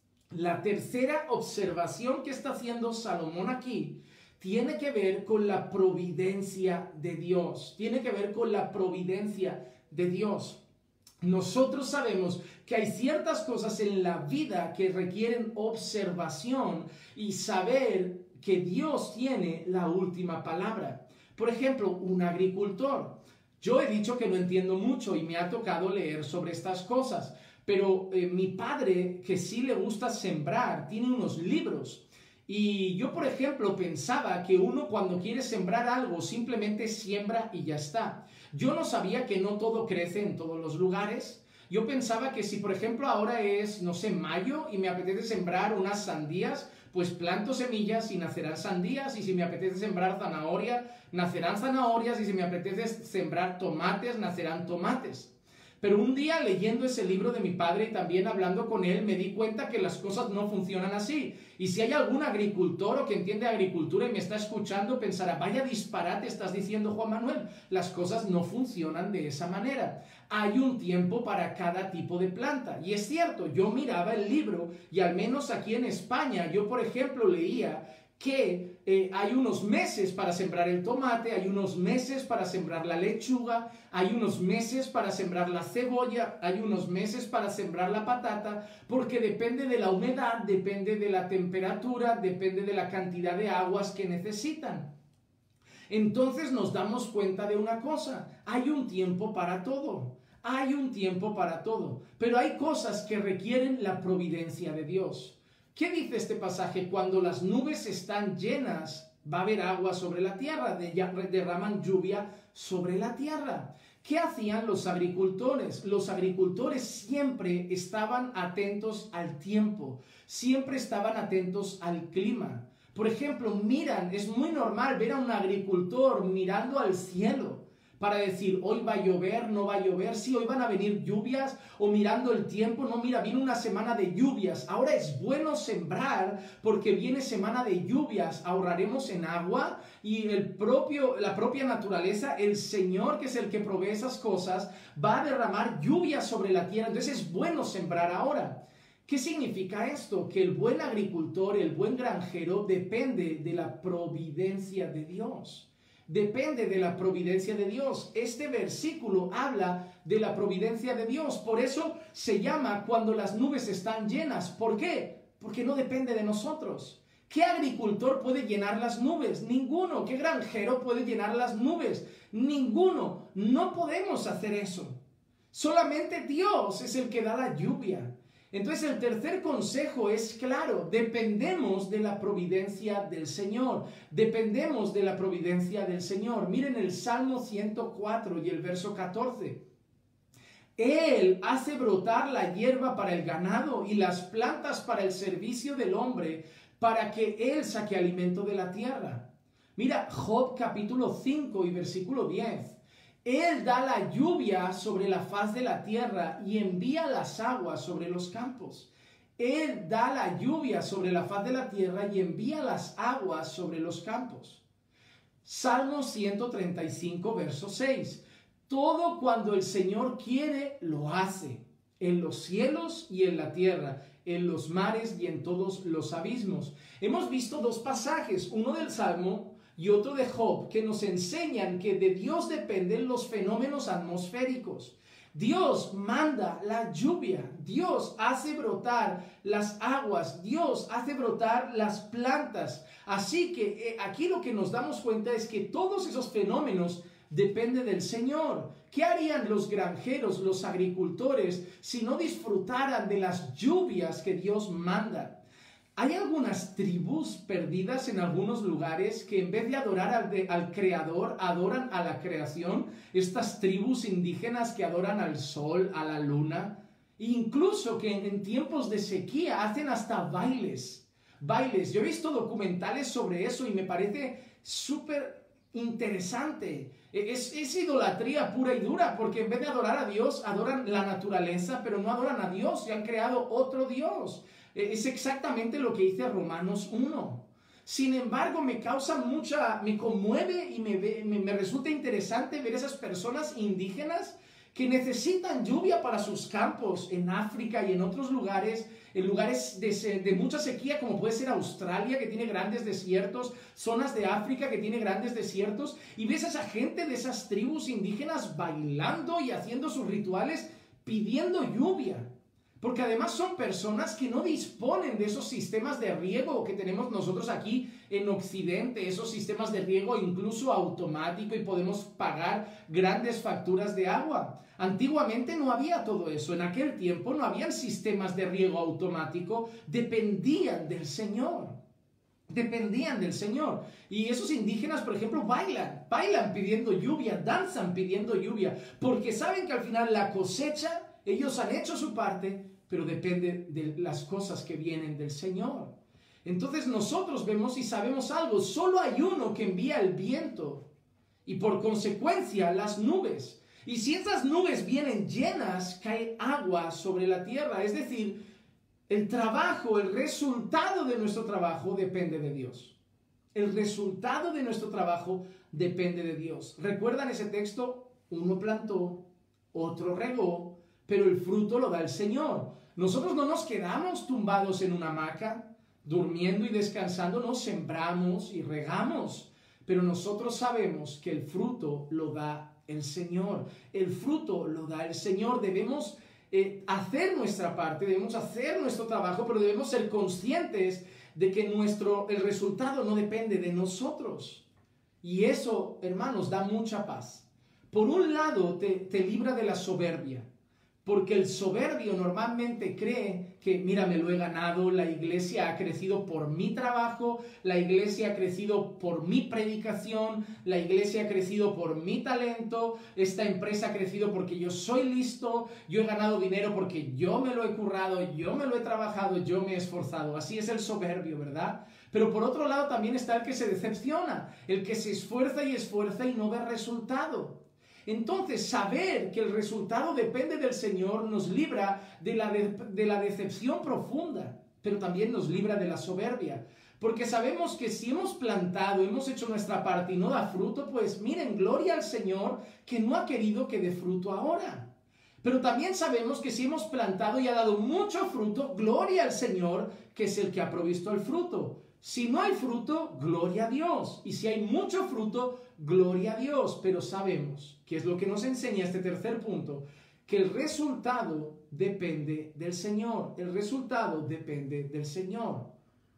La tercera observación que está haciendo Salomón aquí tiene que ver con la providencia de Dios. Tiene que ver con la providencia de Dios. Nosotros sabemos que hay ciertas cosas en la vida que requieren observación y saber que Dios tiene la última palabra. Por ejemplo, un agricultor. Yo he dicho que no entiendo mucho y me ha tocado leer sobre estas cosas, pero mi padre, que sí le gusta sembrar, tiene unos libros. Y yo, por ejemplo, pensaba que uno cuando quiere sembrar algo simplemente siembra y ya está. Yo no sabía que no todo crece en todos los lugares. Yo pensaba que si, por ejemplo, ahora es, no sé, mayo y me apetece sembrar unas sandías, pues planto semillas y nacerán sandías, y si me apetece sembrar zanahoria, nacerán zanahorias, y si me apetece sembrar tomates, nacerán tomates. Pero un día leyendo ese libro de mi padre y también hablando con él, me di cuenta que las cosas no funcionan así. Y si hay algún agricultor o que entiende agricultura y me está escuchando, pensará, vaya disparate estás diciendo, Juan Manuel, las cosas no funcionan de esa manera. Hay un tiempo para cada tipo de planta. Y es cierto, yo miraba el libro y al menos aquí en España, yo por ejemplo leía que hay unos meses para sembrar el tomate, hay unos meses para sembrar la lechuga, hay unos meses para sembrar la cebolla, hay unos meses para sembrar la patata, porque depende de la humedad, depende de la temperatura, depende de la cantidad de aguas que necesitan. Entonces nos damos cuenta de una cosa, hay un tiempo para todo. Hay un tiempo para todo, pero hay cosas que requieren la providencia de Dios. ¿Qué dice este pasaje? Cuando las nubes están llenas, va a haber agua sobre la tierra, derraman lluvia sobre la tierra. ¿Qué hacían los agricultores? Los agricultores siempre estaban atentos al tiempo, siempre estaban atentos al clima. Por ejemplo, es muy normal ver a un agricultor mirando al cielo, para decir, hoy va a llover, no va a llover, sí, hoy van a venir lluvias, o mirando el tiempo, no, mira, viene una semana de lluvias, ahora es bueno sembrar porque viene semana de lluvias, ahorraremos en agua y la propia naturaleza, el Señor, que es el que provee esas cosas, va a derramar lluvias sobre la tierra, entonces es bueno sembrar ahora. ¿Qué significa esto? Que el buen agricultor, el buen granjero, depende de la providencia de Dios. Depende de la providencia de Dios. Este versículo habla de la providencia de Dios. Por eso se llama cuando las nubes están llenas. ¿Por qué? Porque no depende de nosotros. ¿Qué agricultor puede llenar las nubes? Ninguno. ¿Qué granjero puede llenar las nubes? Ninguno. No podemos hacer eso. Solamente Dios es el que da la lluvia. Entonces el tercer consejo es claro, dependemos de la providencia del Señor, dependemos de la providencia del Señor. Miren el Salmo 104 y el verso 14. Él hace brotar la hierba para el ganado y las plantas para el servicio del hombre, para que Él saque alimento de la tierra. Mira Job capítulo 5 y versículo 10. Él da la lluvia sobre la faz de la tierra y envía las aguas sobre los campos. Él da la lluvia sobre la faz de la tierra y envía las aguas sobre los campos. Salmo 135, verso 6. Todo cuando el Señor quiere, lo hace, en los cielos y en la tierra, en los mares y en todos los abismos. Hemos visto dos pasajes, uno del Salmo y otro de Job, que nos enseñan que de Dios dependen los fenómenos atmosféricos. Dios manda la lluvia, Dios hace brotar las aguas, Dios hace brotar las plantas. Así que aquí lo que nos damos cuenta es que todos esos fenómenos dependen del Señor. ¿Qué harían los granjeros, los agricultores, si no disfrutaran de las lluvias que Dios manda? Hay algunas tribus perdidas en algunos lugares que en vez de adorar al Creador, adoran a la creación. Estas tribus indígenas que adoran al sol, a la luna, e incluso que en tiempos de sequía hacen hasta bailes. Yo he visto documentales sobre eso y me parece súper interesante. Es idolatría pura y dura, porque en vez de adorar a Dios, adoran la naturaleza, pero no adoran a Dios y han creado otro Dios. Es exactamente lo que dice Romanos 1. Sin embargo, me conmueve y me resulta interesante ver esas personas indígenas que necesitan lluvia para sus campos en África y en otros lugares, en lugares de mucha sequía, como puede ser Australia, que tiene grandes desiertos, zonas de África que tiene grandes desiertos, y ves a esa gente de esas tribus indígenas bailando y haciendo sus rituales pidiendo lluvia. Porque además son personas que no disponen de esos sistemas de riego que tenemos nosotros aquí en Occidente, esos sistemas de riego incluso automático, y podemos pagar grandes facturas de agua. Antiguamente no había todo eso, en aquel tiempo no habían sistemas de riego automático, dependían del Señor. Dependían del Señor. Y esos indígenas, por ejemplo, bailan pidiendo lluvia, danzan pidiendo lluvia, porque saben que al final la cosecha, ellos han hecho su parte, pero depende de las cosas que vienen del Señor. Entonces nosotros vemos y sabemos algo, solo hay uno que envía el viento y por consecuencia las nubes. Y si esas nubes vienen llenas, cae agua sobre la tierra. Es decir, el resultado de nuestro trabajo depende de Dios. El resultado de nuestro trabajo depende de Dios. ¿Recuerdan ese texto? Uno plantó, otro regó, pero el fruto lo da el Señor. Nosotros no nos quedamos tumbados en una hamaca, durmiendo y descansando, nos sembramos y regamos, pero nosotros sabemos que el fruto lo da el Señor. El fruto lo da el Señor. Debemos hacer nuestra parte, debemos hacer nuestro trabajo, pero debemos ser conscientes de que el resultado no depende de nosotros. Y eso, hermanos, da mucha paz. Por un lado, te libra de la soberbia. Porque el soberbio normalmente cree que, mira, me lo he ganado, la iglesia ha crecido por mi trabajo, la iglesia ha crecido por mi predicación, la iglesia ha crecido por mi talento, esta empresa ha crecido porque yo soy listo, yo he ganado dinero porque yo me lo he currado, yo me lo he trabajado, yo me he esforzado. Así es el soberbio, ¿verdad? Pero por otro lado también está el que se decepciona, el que se esfuerza y no ve resultado. Entonces, saber que el resultado depende del Señor nos libra de la decepción profunda, pero también nos libra de la soberbia. Porque sabemos que si hemos plantado, hemos hecho nuestra parte y no da fruto, pues miren, gloria al Señor que no ha querido que dé fruto ahora. Pero también sabemos que si hemos plantado y ha dado mucho fruto, gloria al Señor que es el que ha provisto el fruto. Si no hay fruto, gloria a Dios. Y si hay mucho fruto, gloria a Dios. Pero sabemos, que es lo que nos enseña este tercer punto, que el resultado depende del Señor. El resultado depende del Señor.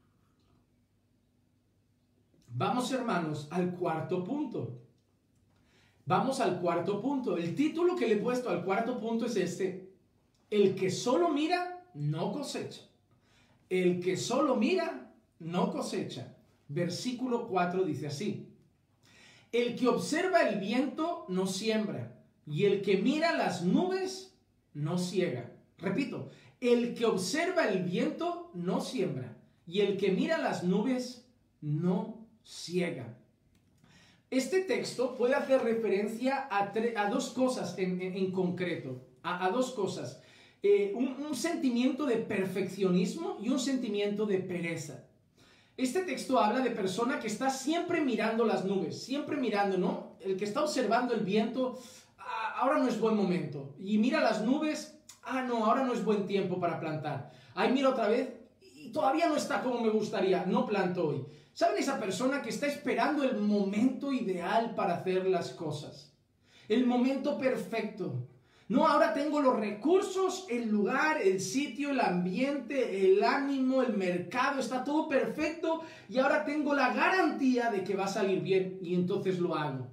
Vamos, hermanos, al cuarto punto. Vamos al cuarto punto. El título que le he puesto al cuarto punto es este: el que solo mira, no cosecha. El que solo mira, no cosecha. Versículo 4 dice así: el que observa el viento no siembra, y el que mira las nubes no ciega. Repito, el que observa el viento no siembra, y el que mira las nubes no ciega. Este texto puede hacer referencia a dos cosas en concreto, a dos cosas. Un sentimiento de perfeccionismo y un sentimiento de pereza. Este texto habla de persona que está siempre mirando las nubes, siempre mirando, ¿no? El que está observando el viento, ahora no es buen momento. Y mira las nubes, no, ahora no es buen tiempo para plantar. Ahí mira otra vez y todavía no está como me gustaría, no planto hoy. ¿Saben esa persona que está esperando el momento ideal para hacer las cosas? El momento perfecto. No, ahora tengo los recursos, el lugar, el sitio, el ambiente, el ánimo, el mercado, está todo perfecto y ahora tengo la garantía de que va a salir bien y entonces lo hago.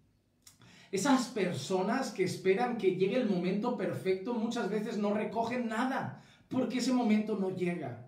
Esas personas que esperan que llegue el momento perfecto muchas veces no recogen nada porque ese momento no llega.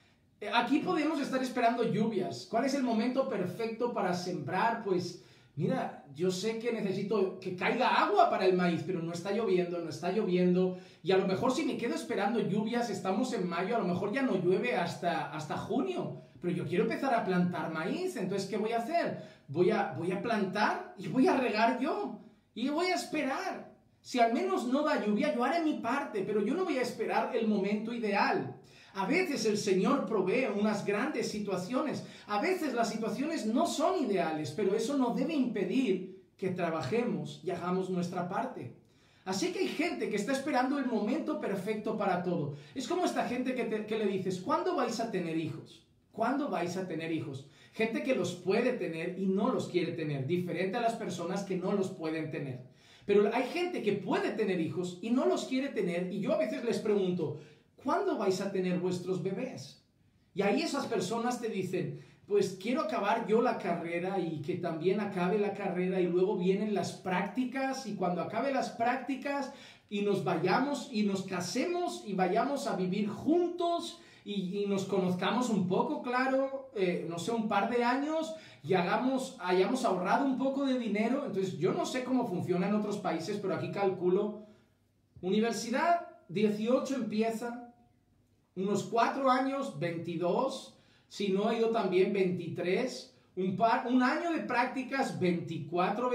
Aquí podemos estar esperando lluvias. ¿Cuál es el momento perfecto para sembrar? Pues mira, yo sé que necesito que caiga agua para el maíz, pero no está lloviendo. Y a lo mejor si me quedo esperando lluvias, estamos en mayo, a lo mejor ya no llueve hasta junio. Pero yo quiero empezar a plantar maíz, entonces ¿qué voy a hacer? Voy a plantar y voy a regar yo. Y voy a esperar. Si al menos no da lluvia, yo haré mi parte, pero yo no voy a esperar el momento ideal. A veces el Señor provee unas grandes situaciones. A veces las situaciones no son ideales, pero eso no debe impedir que trabajemos y hagamos nuestra parte. Así que hay gente que está esperando el momento perfecto para todo. Es como esta gente que le dices, ¿cuándo vais a tener hijos? ¿Cuándo vais a tener hijos? Gente que los puede tener y no los quiere tener, diferente a las personas que no los pueden tener. Pero hay gente que puede tener hijos y no los quiere tener, y yo a veces les pregunto, ¿cuándo vais a tener vuestros bebés? Y ahí esas personas te dicen, pues quiero acabar yo la carrera y que también acabe la carrera y luego vienen las prácticas y cuando acabe las prácticas y nos vayamos y nos casemos y vayamos a vivir juntos y nos conozcamos un poco, claro, no sé, un par de años y hayamos ahorrado un poco de dinero. Entonces yo no sé cómo funciona en otros países, pero aquí calculo, universidad, 18 empieza, unos 4 años, 22, si no he ido también 23, un año de prácticas, 24,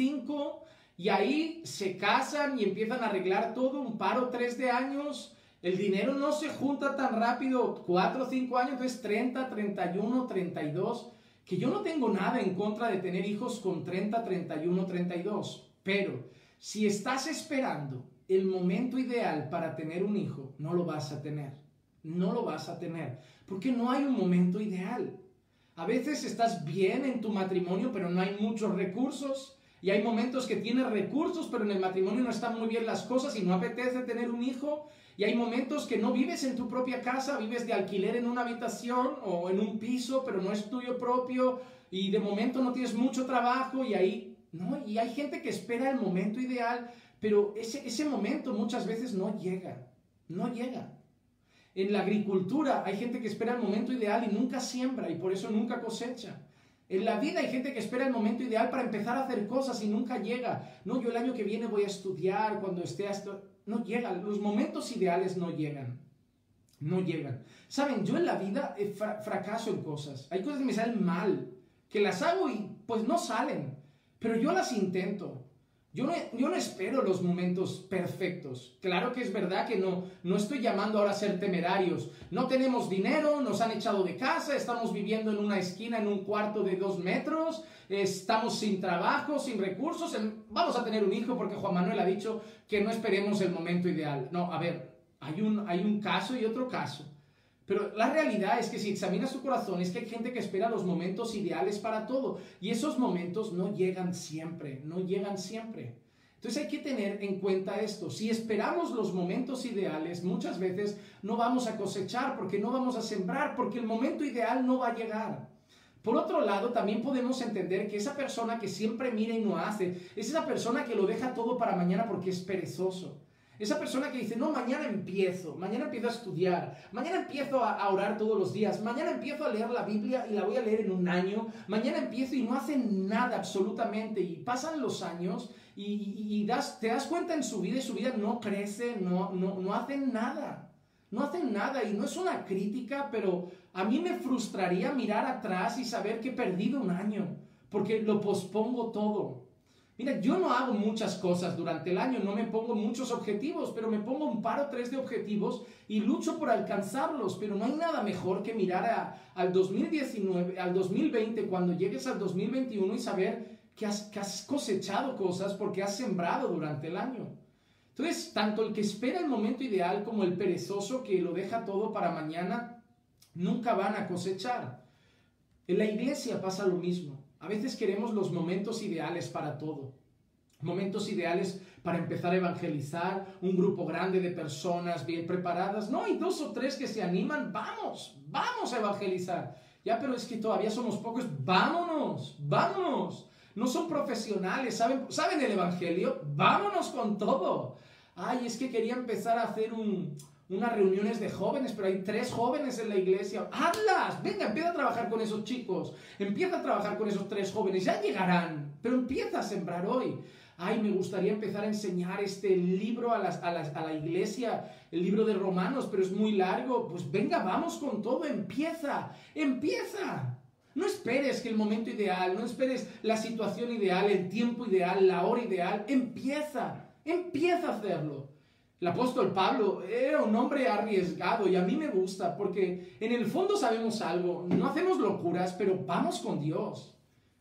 25, y ahí se casan y empiezan a arreglar todo, un par o 3 de años, el dinero no se junta tan rápido, 4 o 5 años, entonces 30, 31, 32, que yo no tengo nada en contra de tener hijos con 30, 31, 32, pero si estás esperando el momento ideal para tener un hijo, no lo vas a tener. No lo vas a tener. Porque no hay un momento ideal. A veces estás bien en tu matrimonio, pero no hay muchos recursos. Y hay momentos que tienes recursos, pero en el matrimonio no están muy bien las cosas y no apetece tener un hijo. Y hay momentos que no vives en tu propia casa, vives de alquiler en una habitación o en un piso, pero no es tuyo propio. Y de momento no tienes mucho trabajo y ahí, ¿no? Y hay gente que espera el momento ideal, pero ese momento muchas veces no llega. No llega. En la agricultura hay gente que espera el momento ideal y nunca siembra y por eso nunca cosecha. En la vida hay gente que espera el momento ideal para empezar a hacer cosas y nunca llega. No, yo el año que viene voy a estudiar, cuando esté hasta... No llega, los momentos ideales no llegan. No llegan. Saben, yo en la vida fracaso en cosas. Hay cosas que me salen mal, que las hago y pues no salen. Pero yo las intento. Yo no espero los momentos perfectos. Claro que es verdad que no estoy llamando ahora a ser temerarios. No tenemos dinero, nos han echado de casa, estamos viviendo en una esquina, en un cuarto de 2 metros, estamos sin trabajo, sin recursos, vamos a tener un hijo porque Juan Manuel ha dicho que no esperemos el momento ideal. No, a ver, hay un caso y otro caso. Pero la realidad es que si examinas tu corazón es que hay gente que espera los momentos ideales para todo y esos momentos no llegan siempre, no llegan siempre. Entonces hay que tener en cuenta esto. Si esperamos los momentos ideales, muchas veces no vamos a cosechar porque no vamos a sembrar, porque el momento ideal no va a llegar. Por otro lado, también podemos entender que esa persona que siempre mira y no hace, es esa persona que lo deja todo para mañana porque es perezoso. Esa persona que dice, no, mañana empiezo a estudiar, mañana empiezo a orar todos los días, mañana empiezo a leer la Biblia y la voy a leer en 1 año, mañana empiezo y no hacen nada absolutamente y pasan los años y te das cuenta en su vida y su vida no crece, no hacen nada, no hacen nada y no es una crítica, pero a mí me frustraría mirar atrás y saber que he perdido 1 año porque lo pospongo todo. Mira, yo no hago muchas cosas durante el año, no me pongo muchos objetivos, pero me pongo 1 par o 3 de objetivos y lucho por alcanzarlos, pero no hay nada mejor que mirar al 2019, al 2020, cuando llegues al 2021 y saber que has cosechado cosas porque has sembrado durante el año. Entonces, tanto el que espera el momento ideal como el perezoso que lo deja todo para mañana, nunca van a cosechar. En la iglesia pasa lo mismo. A veces queremos los momentos ideales para todo. Momentos ideales para empezar a evangelizar, un grupo grande de personas bien preparadas. No, hay 2 o 3 que se animan. Vamos a evangelizar. Ya, pero es que todavía somos pocos. Vámonos. No son profesionales, ¿saben el evangelio? Vámonos con todo. Ay, es que quería empezar a hacer unas reuniones de jóvenes, pero hay 3 jóvenes en la iglesia. ¡Hazlas! Venga, empieza a trabajar con esos chicos. Empieza a trabajar con esos 3 jóvenes. Ya llegarán, pero empieza a sembrar hoy. Ay, me gustaría empezar a enseñar este libro a la iglesia, el libro de Romanos, pero es muy largo. Pues venga, vamos con todo. Empieza. No esperes que el momento ideal, no esperes la situación ideal, el tiempo ideal, la hora ideal. Empieza a hacerlo. El apóstol Pablo era un hombre arriesgado y a mí me gusta porque en el fondo sabemos algo, no hacemos locuras, pero vamos con Dios.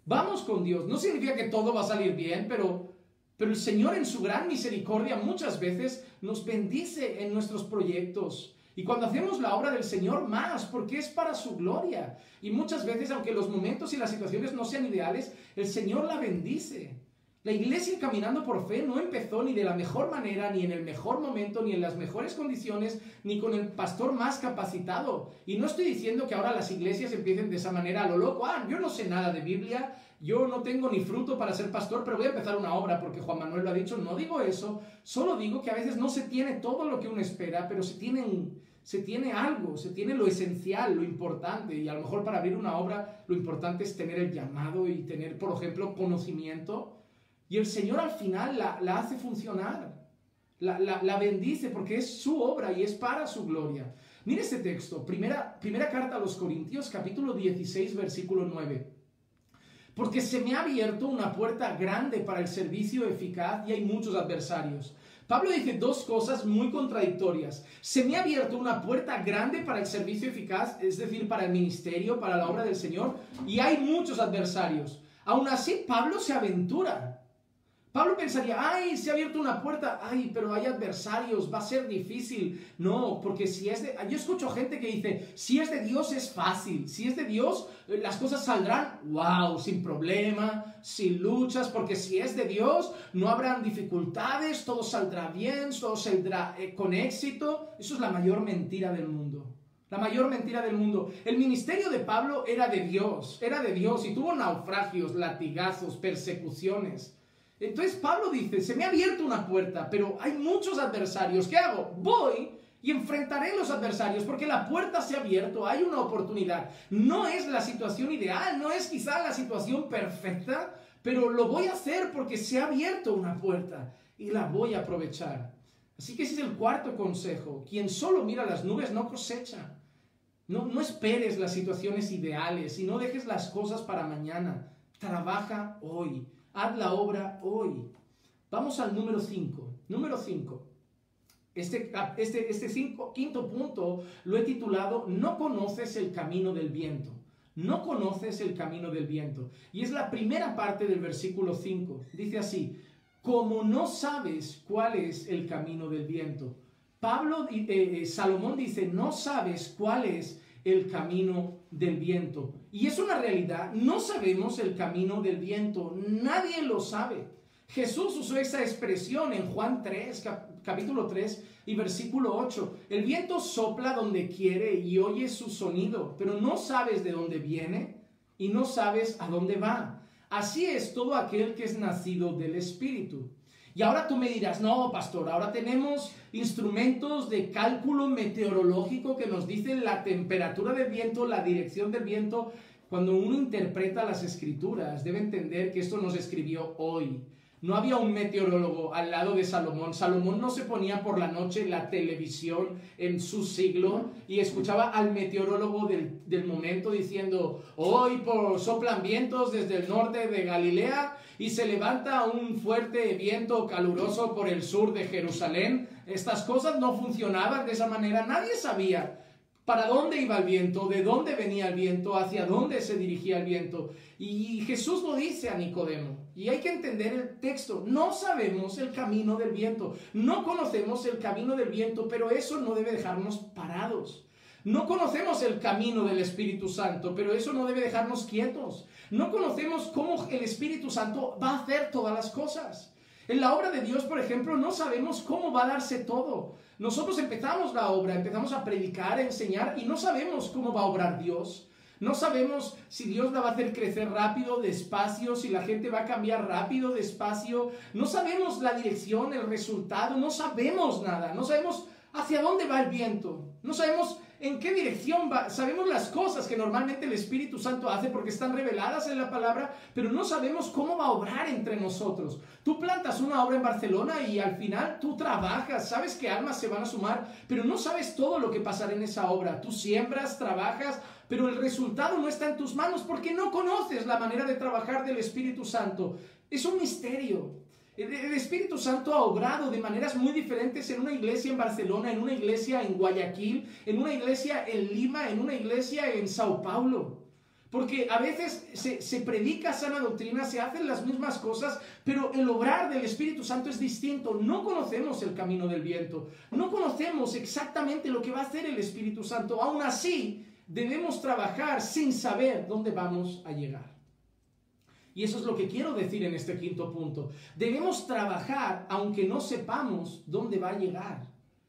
No significa que todo va a salir bien, pero el Señor en su gran misericordia muchas veces nos bendice en nuestros proyectos. Y cuando hacemos la obra del Señor más, porque es para su gloria. Y muchas veces, aunque los momentos y las situaciones no sean ideales, el Señor la bendice. La iglesia caminando por fe no empezó ni de la mejor manera, ni en el mejor momento, ni en las mejores condiciones, ni con el pastor más capacitado. Y no estoy diciendo que ahora las iglesias empiecen de esa manera a lo loco. Yo no sé nada de Biblia, yo no tengo ni fruto para ser pastor, pero voy a empezar una obra porque Juan Manuel lo ha dicho. No digo eso, solo digo que a veces no se tiene todo lo que uno espera, pero se tiene algo, se tiene lo esencial, lo importante. Y a lo mejor para abrir una obra lo importante es tener el llamado y tener, por ejemplo, conocimiento. Y el Señor al final la hace funcionar, la bendice porque es su obra y es para su gloria. Mire este texto, primera carta a los Corintios, capítulo 16, versículo 9. Porque se me ha abierto una puerta grande para el servicio eficaz y hay muchos adversarios. Pablo dice 2 cosas muy contradictorias. Se me ha abierto una puerta grande para el servicio eficaz, es decir, para el ministerio, para la obra del Señor, y hay muchos adversarios. Aún así, Pablo se aventura. Pablo pensaría, se ha abierto una puerta, pero hay adversarios, va a ser difícil. No, porque yo escucho gente que dice, si es de Dios es fácil, si es de Dios las cosas saldrán, sin problema, sin luchas, porque si es de Dios no habrán dificultades, todo saldrá bien, todo saldrá con éxito. Eso es la mayor mentira del mundo. La mayor mentira del mundo. El ministerio de Pablo era de Dios y tuvo naufragios, latigazos, persecuciones. Entonces Pablo dice, se me ha abierto una puerta, pero hay muchos adversarios. ¿Qué hago? Voy y enfrentaré los adversarios porque la puerta se ha abierto, hay una oportunidad. No es la situación ideal, no es quizá la situación perfecta, pero lo voy a hacer porque se ha abierto una puerta y la voy a aprovechar. Así que ese es el 4º consejo. Quien solo mira las nubes no cosecha. No esperes las situaciones ideales y no dejes las cosas para mañana. Trabaja hoy. Haz la obra hoy. Vamos al número 5. Número 5. Quinto punto lo he titulado No conoces el camino del viento. No conoces el camino del viento. Y es la primera parte del versículo 5. Dice así: como no sabes cuál es el camino del viento. Salomón dice, no sabes cuál es el camino del viento. Y es una realidad, no sabemos el camino del viento, nadie lo sabe. Jesús usó esa expresión en Juan 3, capítulo 3 y versículo 8. El viento sopla donde quiere y oyes su sonido, pero no sabes de dónde viene y no sabes a dónde va. Así es todo aquel que es nacido del Espíritu. Y ahora tú me dirás, no, pastor, ahora tenemos instrumentos de cálculo meteorológico que nos dicen la temperatura del viento, la dirección del viento. Cuando uno interpreta las Escrituras, debe entender que esto nos escribió hoy. No había un meteorólogo al lado de Salomón. Salomón no se ponía por la noche la televisión en su siglo y escuchaba al meteorólogo del momento diciendo, hoy soplan vientos desde el norte de Galilea y se levanta un fuerte viento caluroso por el sur de Jerusalén. Estas cosas no funcionaban de esa manera. Nadie sabía para dónde iba el viento, de dónde venía el viento, hacia dónde se dirigía el viento. Y Jesús lo dice a Nicodemo. Y hay que entender el texto. No sabemos el camino del viento. No conocemos el camino del viento, pero eso no debe dejarnos parados. No conocemos el camino del Espíritu Santo, pero eso no debe dejarnos quietos. No conocemos cómo el Espíritu Santo va a hacer todas las cosas. En la obra de Dios, por ejemplo, no sabemos cómo va a darse todo. Nosotros empezamos la obra, empezamos a predicar, a enseñar y no sabemos cómo va a obrar Dios. No sabemos si Dios la va a hacer crecer rápido, despacio, si la gente va a cambiar rápido, despacio. No sabemos la dirección, el resultado, no sabemos nada. No sabemos hacia dónde va el viento. No sabemos en qué dirección va. Sabemos las cosas que normalmente el Espíritu Santo hace porque están reveladas en la palabra, pero no sabemos cómo va a obrar entre nosotros. Tú plantas una obra en Barcelona y al final tú trabajas, sabes que almas se van a sumar, pero no sabes todo lo que pasará en esa obra. Tú siembras, trabajas, pero el resultado no está en tus manos porque no conoces la manera de trabajar del Espíritu Santo. Es un misterio. El Espíritu Santo ha obrado de maneras muy diferentes en una iglesia en Barcelona, en una iglesia en Guayaquil, en una iglesia en Lima, en una iglesia en Sao Paulo. Porque a veces se predica sana doctrina, se hacen las mismas cosas, pero el obrar del Espíritu Santo es distinto. No conocemos el camino del viento, no conocemos exactamente lo que va a hacer el Espíritu Santo. Aún así, debemos trabajar sin saber dónde vamos a llegar. Y eso es lo que quiero decir en este quinto punto. Debemos trabajar aunque no sepamos dónde va a llegar.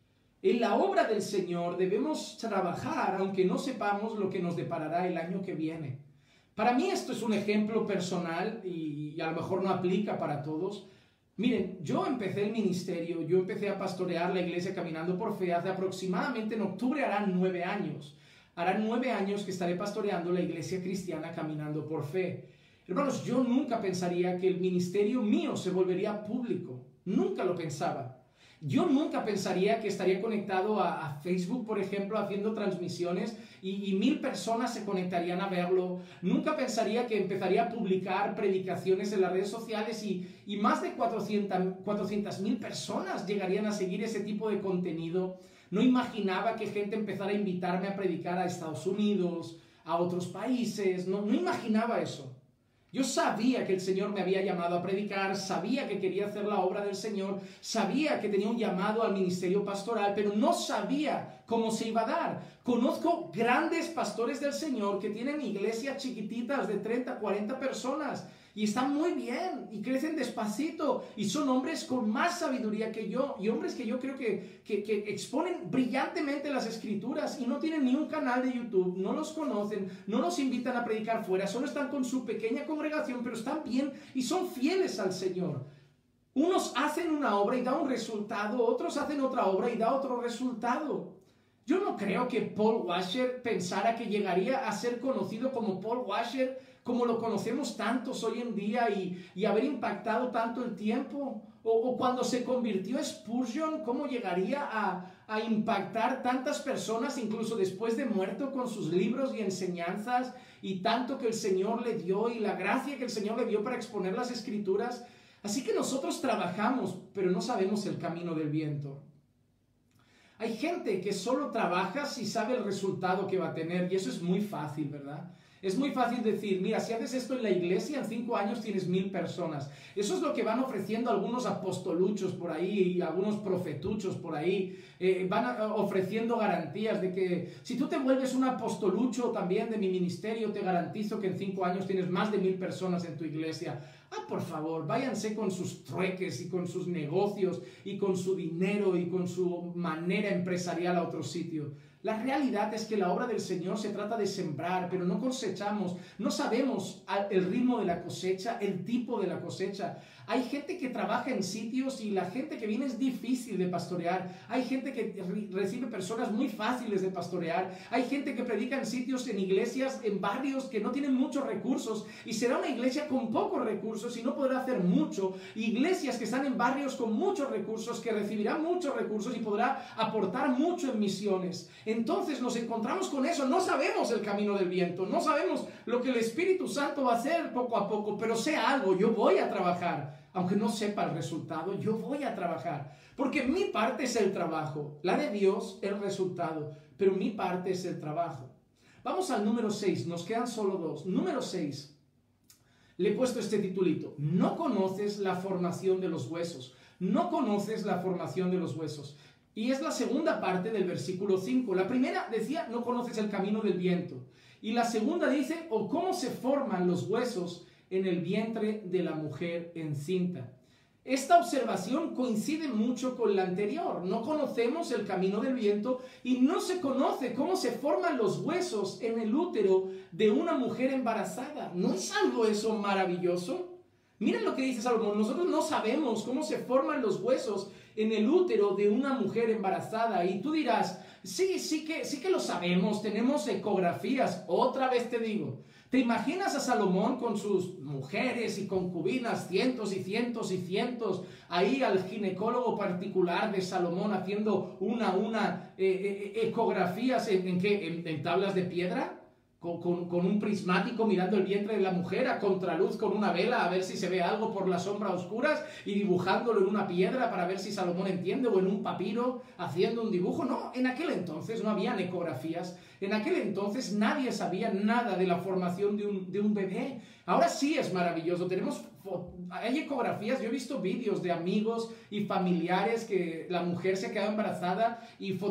En la obra del Señor debemos trabajar aunque no sepamos lo que nos deparará el año que viene. Para mí esto es un ejemplo personal y a lo mejor no aplica para todos. Miren, yo empecé el ministerio, yo empecé a pastorear la iglesia Caminando por Fe hace aproximadamente en octubre harán 9 años. Harán 9 años que estaré pastoreando la iglesia cristiana Caminando por Fe. Hermanos, yo nunca pensaría que el ministerio mío se volvería público. Nunca lo pensaba. Yo nunca pensaría que estaría conectado a Facebook, por ejemplo, haciendo transmisiones y 1000 personas se conectarían a verlo. Nunca pensaría que empezaría a publicar predicaciones en las redes sociales y más de 400,000 personas llegarían a seguir ese tipo de contenido. No imaginaba que gente empezara a invitarme a predicar a Estados Unidos, a otros países. No imaginaba eso. Yo sabía que el Señor me había llamado a predicar, sabía que quería hacer la obra del Señor, sabía que tenía un llamado al ministerio pastoral, pero no sabía cómo se iba a dar. Conozco grandes pastores del Señor que tienen iglesias chiquititas de 30, 40 personas y están muy bien y crecen despacito y son hombres con más sabiduría que yo y hombres que yo creo que exponen brillantemente las Escrituras y no tienen ni un canal de YouTube, no los conocen, no los invitan a predicar fuera, solo están con su pequeña congregación, pero están bien y son fieles al Señor. Unos hacen una obra y da un resultado, otros hacen otra obra y da otro resultado. Yo no creo que Paul Washer pensara que llegaría a ser conocido como Paul Washer, como lo conocemos tantos hoy en día y haber impactado tanto el tiempo. O cuando se convirtió Spurgeon, cómo llegaría a impactar tantas personas, incluso después de muerto, con sus libros y enseñanzas, y tanto que el Señor le dio, y la gracia que el Señor le dio para exponer las Escrituras. Así que nosotros trabajamos, pero no sabemos el camino del viento. Hay gente que solo trabaja si sabe el resultado que va a tener, y eso es muy fácil, ¿verdad? Es muy fácil decir, mira, si haces esto en la iglesia, en 5 años tienes 1000 personas. Eso es lo que van ofreciendo algunos apostoluchos por ahí y algunos profetuchos por ahí. Ofreciendo garantías de que si tú te vuelves un apostolucho también de mi ministerio, te garantizo que en 5 años tienes más de 1000 personas en tu iglesia. Ah, por favor, váyanse con sus trueques y con sus negocios y con su dinero y con su manera empresarial a otro sitio. La realidad es que la obra del Señor se trata de sembrar, pero no cosechamos, no sabemos el ritmo de la cosecha, el tipo de la cosecha. Hay gente que trabaja en sitios y la gente que viene es difícil de pastorear. Hay gente que recibe personas muy fáciles de pastorear. Hay gente que predica en sitios, en iglesias, en barrios que no tienen muchos recursos y será una iglesia con pocos recursos y no podrá hacer mucho. Iglesias que están en barrios con muchos recursos, que recibirán muchos recursos y podrá aportar mucho en misiones. Entonces nos encontramos con eso. No sabemos el camino del viento, no sabemos lo que el Espíritu Santo va a hacer poco a poco, pero sé algo, yo voy a trabajar. Aunque no sepa el resultado, yo voy a trabajar. Porque mi parte es el trabajo. La de Dios, el resultado. Pero mi parte es el trabajo. Vamos al número 6. Nos quedan solo 2. Número 6. Le he puesto este titulito. No conoces la formación de los huesos. No conoces la formación de los huesos. Y es la segunda parte del versículo 5. La primera decía, no conoces el camino del viento. Y la segunda dice, o cómo se forman los huesos en el vientre de la mujer encinta. Esta observación coincide mucho con la anterior. No conocemos el camino del viento y no se conoce cómo se forman los huesos en el útero de una mujer embarazada. ¿No es algo eso maravilloso? Miren lo que dice Salomón. Nosotros no sabemos cómo se forman los huesos en el útero de una mujer embarazada. Y tú dirás, sí que lo sabemos. Tenemos ecografías. Otra vez te digo. ¿Te imaginas a Salomón con sus mujeres y concubinas, cientos y cientos y cientos, ahí al ginecólogo particular de Salomón haciendo ecografías en tablas de piedra? Con un prismático mirando el vientre de la mujer a contraluz con una vela a ver si se ve algo por las sombras oscuras y dibujándolo en una piedra para ver si Salomón entiende, o en un papiro haciendo un dibujo. No, en aquel entonces no habían ecografías. En aquel entonces nadie sabía nada de la formación de un bebé. Ahora sí es maravilloso. Hay ecografías. Yo he visto vídeos de amigos y familiares que la mujer se ha quedado embarazada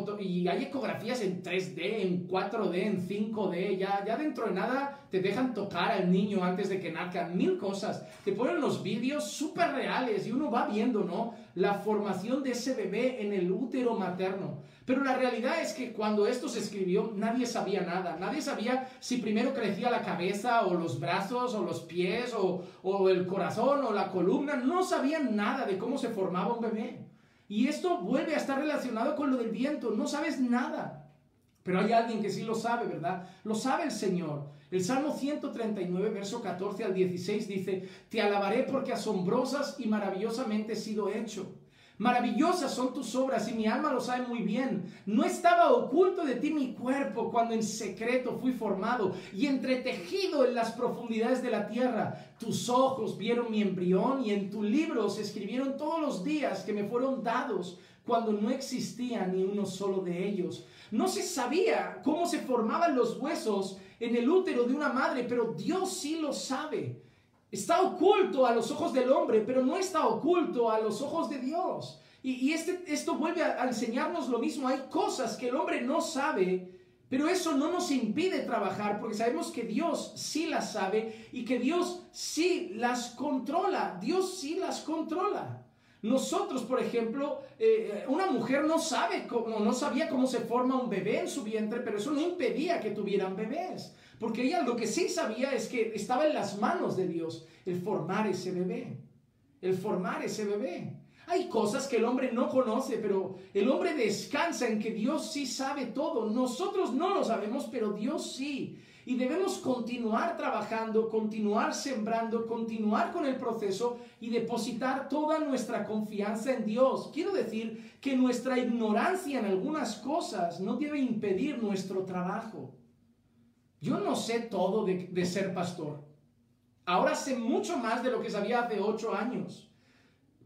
y hay ecografías en 3D, en 4D, en 5D. Ya dentro de nada te dejan tocar al niño antes de que nazca. 1000 cosas. Te ponen los vídeos súper reales y uno va viendo, ¿no?, la formación de ese bebé en el útero materno. Pero la realidad es que cuando esto se escribió, nadie sabía nada. Nadie sabía si primero crecía la cabeza, o los brazos, o los pies, o el corazón, o la columna. No sabían nada de cómo se formaba un bebé. Y esto vuelve a estar relacionado con lo del viento. No sabes nada. Pero hay alguien que sí lo sabe, ¿verdad? Lo sabe el Señor. El Salmo 139, verso 14 al 16 dice, te alabaré porque asombrosas y maravillosamente he sido hecho. Maravillosas son tus obras y mi alma lo sabe muy bien. No estaba oculto de ti mi cuerpo cuando en secreto fui formado y entretejido en las profundidades de la tierra. Tus ojos vieron mi embrión y en tu libro se escribieron todos los días que me fueron dados cuando no existía ni uno solo de ellos. No se sabía cómo se formaban los huesos en el útero de una madre, pero Dios sí lo sabe. Está oculto a los ojos del hombre, pero no está oculto a los ojos de Dios. Y esto vuelve a enseñarnos lo mismo. Hay cosas que el hombre no sabe, pero eso no nos impide trabajar, porque sabemos que Dios sí las sabe y que Dios sí las controla. Dios sí las controla. Nosotros, por ejemplo, una mujer no sabía cómo se forma un bebé en su vientre, pero eso no impedía que tuvieran bebés. Porque ella lo que sí sabía es que estaba en las manos de Dios el formar ese bebé. El formar ese bebé. Hay cosas que el hombre no conoce, pero el hombre descansa en que Dios sí sabe todo. Nosotros no lo sabemos, pero Dios sí. Y debemos continuar trabajando, continuar sembrando, continuar con el proceso y depositar toda nuestra confianza en Dios. Quiero decir que nuestra ignorancia en algunas cosas no debe impedir nuestro trabajo. Yo no sé todo de ser pastor. Ahora sé mucho más de lo que sabía hace 8 años.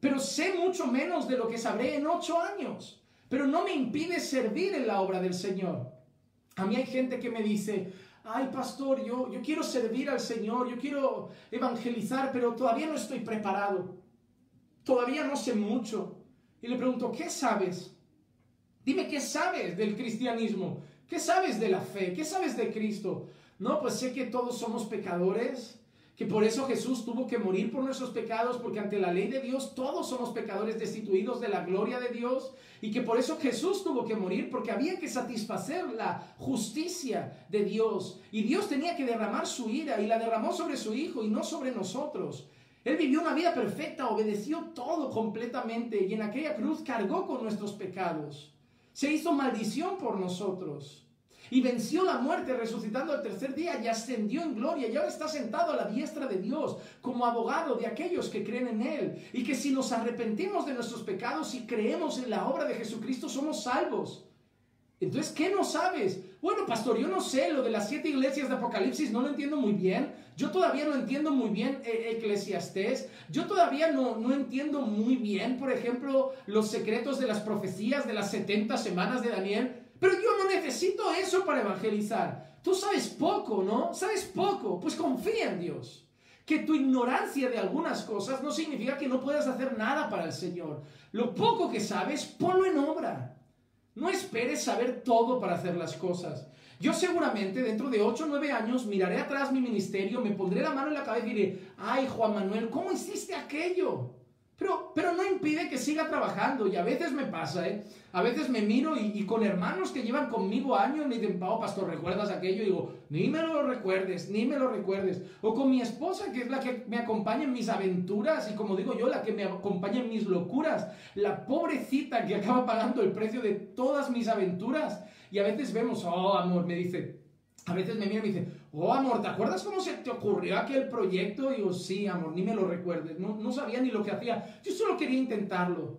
pero sé mucho menos de lo que sabré en 8 años. Pero no me impide servir en la obra del Señor. A mí hay gente que me dice, ay pastor, yo quiero servir al Señor, yo quiero evangelizar, pero todavía no estoy preparado. Todavía no sé mucho. Y le pregunto, ¿qué sabes? Dime, ¿qué sabes del cristianismo? ¿Qué sabes de la fe? ¿Qué sabes de Cristo? No, pues sé que todos somos pecadores, que por eso Jesús tuvo que morir por nuestros pecados, porque ante la ley de Dios todos somos pecadores destituidos de la gloria de Dios, y que por eso Jesús tuvo que morir, porque había que satisfacer la justicia de Dios, y Dios tenía que derramar su ira, y la derramó sobre su Hijo y no sobre nosotros. Él vivió una vida perfecta, obedeció todo completamente, y en aquella cruz cargó con nuestros pecados. Se hizo maldición por nosotros. Y venció la muerte resucitando al tercer día y ascendió en gloria. Y ahora está sentado a la diestra de Dios como abogado de aquellos que creen en Él. Y que si nos arrepentimos de nuestros pecados y creemos en la obra de Jesucristo, somos salvos. Entonces, ¿qué no sabes? Bueno, pastor, yo no sé, lo de las 7 iglesias de Apocalipsis no lo entiendo muy bien. Yo todavía no entiendo muy bien Eclesiastés. Yo todavía no entiendo muy bien, por ejemplo, los secretos de las profecías de las 70 semanas de Daniel. Pero yo no necesito eso para evangelizar. Tú sabes poco, ¿no? ¿Sabes poco? Pues confía en Dios. Que tu ignorancia de algunas cosas no significa que no puedas hacer nada para el Señor. Lo poco que sabes, ponlo en obra. No esperes saber todo para hacer las cosas. Yo seguramente dentro de 8 o 9 años miraré atrás mi ministerio, me pondré la mano en la cabeza y diré, ay Juan Manuel, ¿cómo hiciste aquello? Pero no impide que siga trabajando, y a veces me pasa, a veces me miro y con hermanos que llevan conmigo años me dicen, oh, pastor, ¿recuerdas aquello? Y digo, ni me lo recuerdes, ni me lo recuerdes. O con mi esposa, que es la que me acompaña en mis aventuras, y como digo yo, la que me acompaña en mis locuras, la pobrecita que acaba pagando el precio de todas mis aventuras. Y a veces vemos, oh, amor, me dice, a veces me mira y me dice, oh, amor, ¿te acuerdas cómo se te ocurrió aquel proyecto? Y digo, sí, amor, ni me lo recuerdes. No sabía ni lo que hacía. Yo solo quería intentarlo.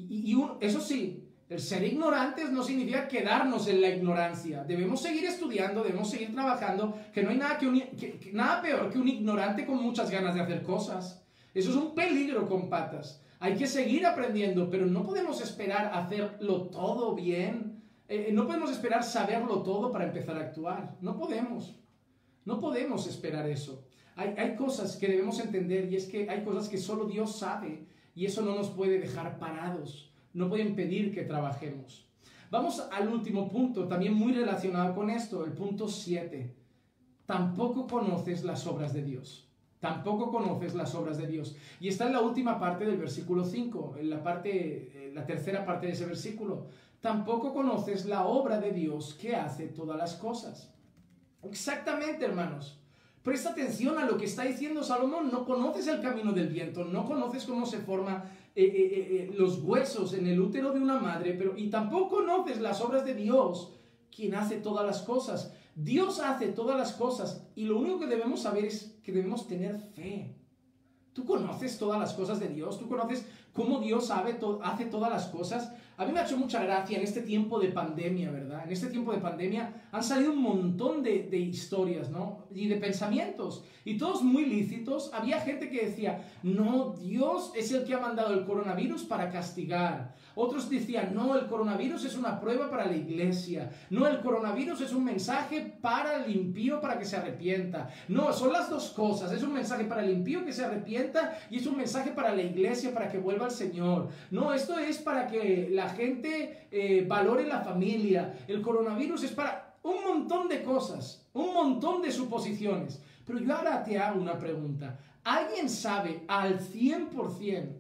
Eso sí, el ser ignorantes no significa quedarnos en la ignorancia. Debemos seguir estudiando, debemos seguir trabajando, que no hay nada, nada peor que un ignorante con muchas ganas de hacer cosas. Eso es un peligro con patas. Hay que seguir aprendiendo, pero no podemos esperar hacerlo todo bien. No podemos esperar saberlo todo para empezar a actuar. No podemos esperar eso. Hay cosas que debemos entender, y es que hay cosas que solo Dios sabe, y eso no nos puede dejar parados, no puede impedir que trabajemos. Vamos al último punto, también muy relacionado con esto, el punto 7. Tampoco conoces las obras de Dios. Tampoco conoces las obras de Dios. Y está en la última parte del versículo 5, en la tercera parte de ese versículo. Tampoco conoces la obra de Dios que hace todas las cosas. Exactamente, hermanos. Presta atención a lo que está diciendo Salomón. No conoces el camino del viento, no conoces cómo se forman los huesos en el útero de una madre, y tampoco conoces las obras de Dios, quien hace todas las cosas. Dios hace todas las cosas, y lo único que debemos saber es que debemos tener fe. ¿Tú conoces todas las cosas de Dios? ¿Tú conoces cómo Dios hace todas las cosas? A mí me ha hecho mucha gracia en este tiempo de pandemia, ¿verdad? En este tiempo de pandemia han salido un montón de historias, ¿no? Y de pensamientos, y todos muy lícitos. Había gente que decía, no, Dios es el que ha mandado el coronavirus para castigar. Otros decían, no, el coronavirus es una prueba para la iglesia. No, el coronavirus es un mensaje para el impío para que se arrepienta. No, son las dos cosas. Es un mensaje para el impío que se arrepienta, y es un mensaje para la iglesia para que vuelva al Señor. No, esto es para que la gente valore la familia. El coronavirus es para un montón de cosas, un montón de suposiciones. Pero yo ahora te hago una pregunta. ¿Alguien sabe al 100%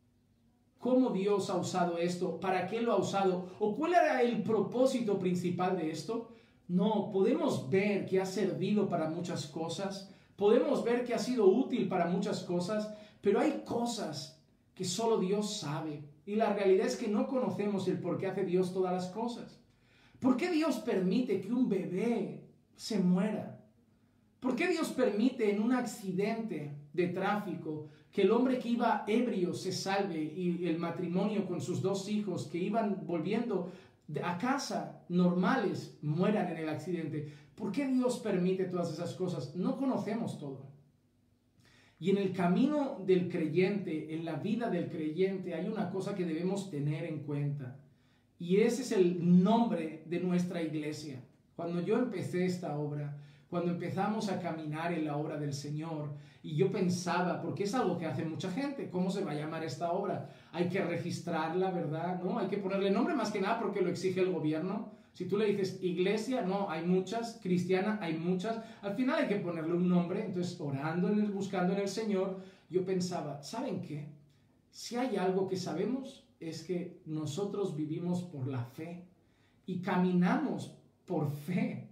cómo Dios ha usado esto? ¿Para qué lo ha usado? ¿O cuál era el propósito principal de esto? No, podemos ver que ha servido para muchas cosas. Podemos ver que ha sido útil para muchas cosas. Pero hay cosas que solo Dios sabe. Y la realidad es que no conocemos el por qué hace Dios todas las cosas. ¿Por qué Dios permite que un bebé se muera? ¿Por qué Dios permite en un accidente de tráfico que el hombre que iba ebrio se salve, y el matrimonio con sus 2 hijos que iban volviendo a casa normales mueran en el accidente? ¿Por qué Dios permite todas esas cosas? No conocemos todo. Y en el camino del creyente, en la vida del creyente, hay una cosa que debemos tener en cuenta. Y ese es el nombre de nuestra iglesia. Cuando yo empecé esta obra, cuando empezamos a caminar en la obra del Señor, y yo pensaba, porque es algo que hace mucha gente, ¿cómo se va a llamar esta obra? Hay que registrarla, ¿verdad? ¿No? Hay que ponerle nombre más que nada porque lo exige el gobierno. Si tú le dices iglesia, no, hay muchas, cristiana, hay muchas. Al final hay que ponerle un nombre. Entonces, orando, buscando en el Señor, yo pensaba, ¿saben qué? Si hay algo que sabemos, es que nosotros vivimos por la fe y caminamos por fe.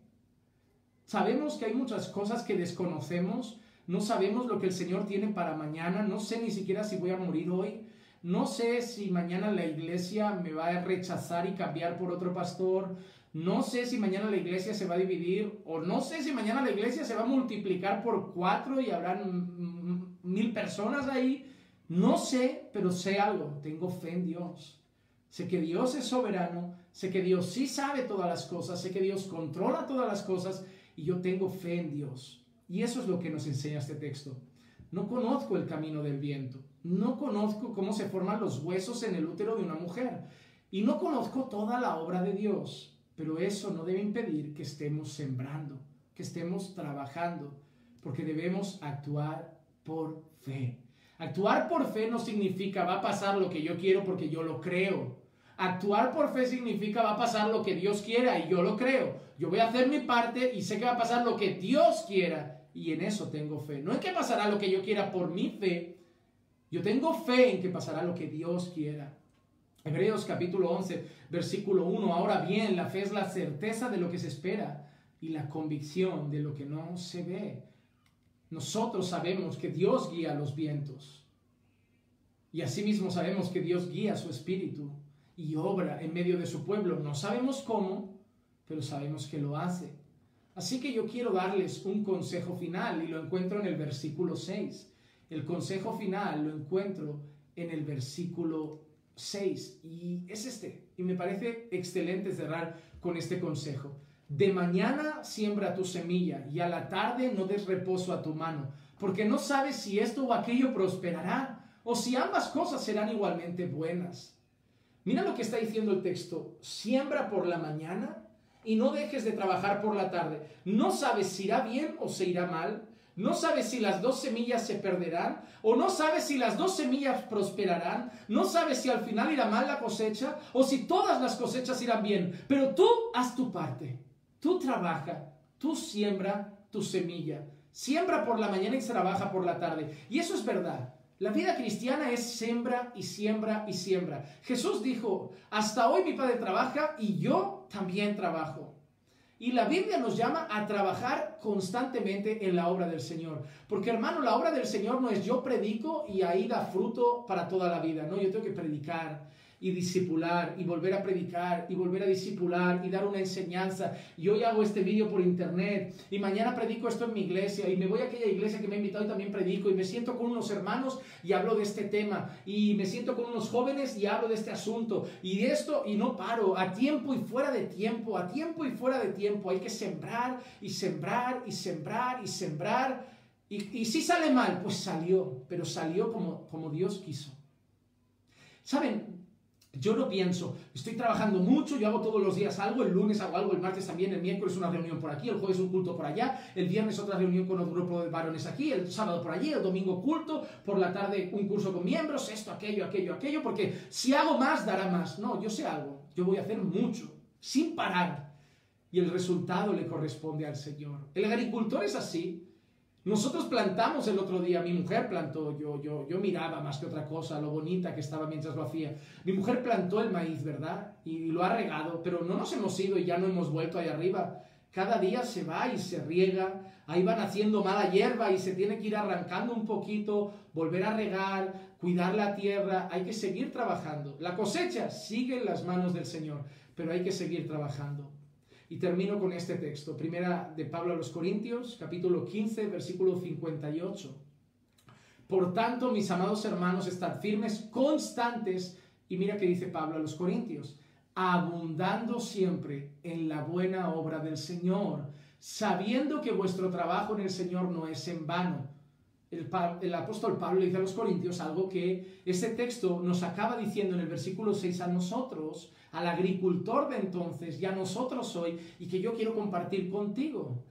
Sabemos que hay muchas cosas que desconocemos, no sabemos lo que el Señor tiene para mañana, no sé ni siquiera si voy a morir hoy, no sé si mañana la iglesia me va a rechazar y cambiar por otro pastor, no sé si mañana la iglesia se va a dividir, o no sé si mañana la iglesia se va a multiplicar por 4 y habrán 1000 personas ahí, no sé, pero sé algo, tengo fe en Dios. Sé que Dios es soberano, sé que Dios sí sabe todas las cosas, sé que Dios controla todas las cosas, y yo tengo fe en Dios. Y eso es lo que nos enseña este texto. No conozco el camino del viento. No conozco cómo se forman los huesos en el útero de una mujer. Y no conozco toda la obra de Dios. Pero eso no debe impedir que estemos sembrando, que estemos trabajando, porque debemos actuar por fe. Actuar por fe no significa va a pasar lo que yo quiero porque yo lo creo. Actuar por fe significa va a pasar lo que Dios quiera y yo lo creo. Yo voy a hacer mi parte y sé que va a pasar lo que Dios quiera y en eso tengo fe. No en que pasará lo que yo quiera por mi fe. Yo tengo fe en que pasará lo que Dios quiera. Hebreos capítulo 11, versículo 1. Ahora bien, la fe es la certeza de lo que se espera y la convicción de lo que no se ve. Nosotros sabemos que Dios guía los vientos. Y asimismo sabemos que Dios guía su espíritu y obra en medio de su pueblo. No sabemos cómo, pero sabemos que lo hace. Así que yo quiero darles un consejo final y lo encuentro en el versículo 6. El consejo final lo encuentro en el versículo 6 y es este. Y me parece excelente cerrar con este consejo. De mañana siembra tu semilla y a la tarde no des reposo a tu mano, porque no sabes si esto o aquello prosperará o si ambas cosas serán igualmente buenas. Mira lo que está diciendo el texto. Siembra por la mañana y no dejes de trabajar por la tarde. No sabes si irá bien o se irá mal. No sabes si las 2 semillas se perderán o no sabes si las 2 semillas prosperarán. No sabes si al final irá mal la cosecha o si todas las cosechas irán bien. Pero tú haz tu parte. Tú trabaja, tú siembra tu semilla. Siembra por la mañana y trabaja por la tarde. Y eso es verdad. La vida cristiana es siembra y siembra y siembra. Jesús dijo, hasta hoy mi Padre trabaja y yo también trabajo. Y la Biblia nos llama a trabajar constantemente en la obra del Señor. Porque hermano, la obra del Señor no es yo predico y ahí da fruto para toda la vida. No, yo tengo que predicar y discipular y volver a predicar y volver a discipular y dar una enseñanza. Y hoy hago este vídeo por internet y mañana predico esto en mi iglesia y me voy a aquella iglesia que me ha invitado y también predico y me siento con unos hermanos y hablo de este tema y me siento con unos jóvenes y hablo de este asunto y de esto y no paro, a tiempo y fuera de tiempo, a tiempo y fuera de tiempo. Hay que sembrar y sembrar y sembrar y sembrar y si sale mal, pues salió, pero salió como Dios quiso. ¿Saben? Yo no pienso, estoy trabajando mucho, yo hago todos los días algo, el lunes hago algo, el martes también, el miércoles una reunión por aquí, el jueves un culto por allá, el viernes otra reunión con otro grupo de varones aquí, el sábado por allí, el domingo culto, por la tarde un curso con miembros, esto, aquello, porque si hago más, dará más. No, yo sé algo, yo voy a hacer mucho, sin parar, y el resultado le corresponde al Señor. El agricultor es así. Nosotros plantamos el otro día, mi mujer plantó, yo miraba más que otra cosa, lo bonita que estaba mientras lo hacía. Mi mujer plantó el maíz, ¿verdad? Y lo ha regado, pero no nos hemos ido y ya no hemos vuelto ahí arriba. Cada día se va y se riega, ahí van haciendo mala hierba y se tiene que ir arrancando un poquito, volver a regar, cuidar la tierra, hay que seguir trabajando. La cosecha sigue en las manos del Señor, pero hay que seguir trabajando. Y termino con este texto, primera de Pablo a los Corintios, capítulo 15, versículo 58. Por tanto, mis amados hermanos, estad firmes, constantes, y mira que dice Pablo a los Corintios, abundando siempre en la buena obra del Señor, sabiendo que vuestro trabajo en el Señor no es en vano. el apóstol Pablo le dice a los corintios algo que ese texto nos acaba diciendo en el versículo 6 a nosotros, al agricultor de entonces y a nosotros hoy, y que yo quiero compartir contigo.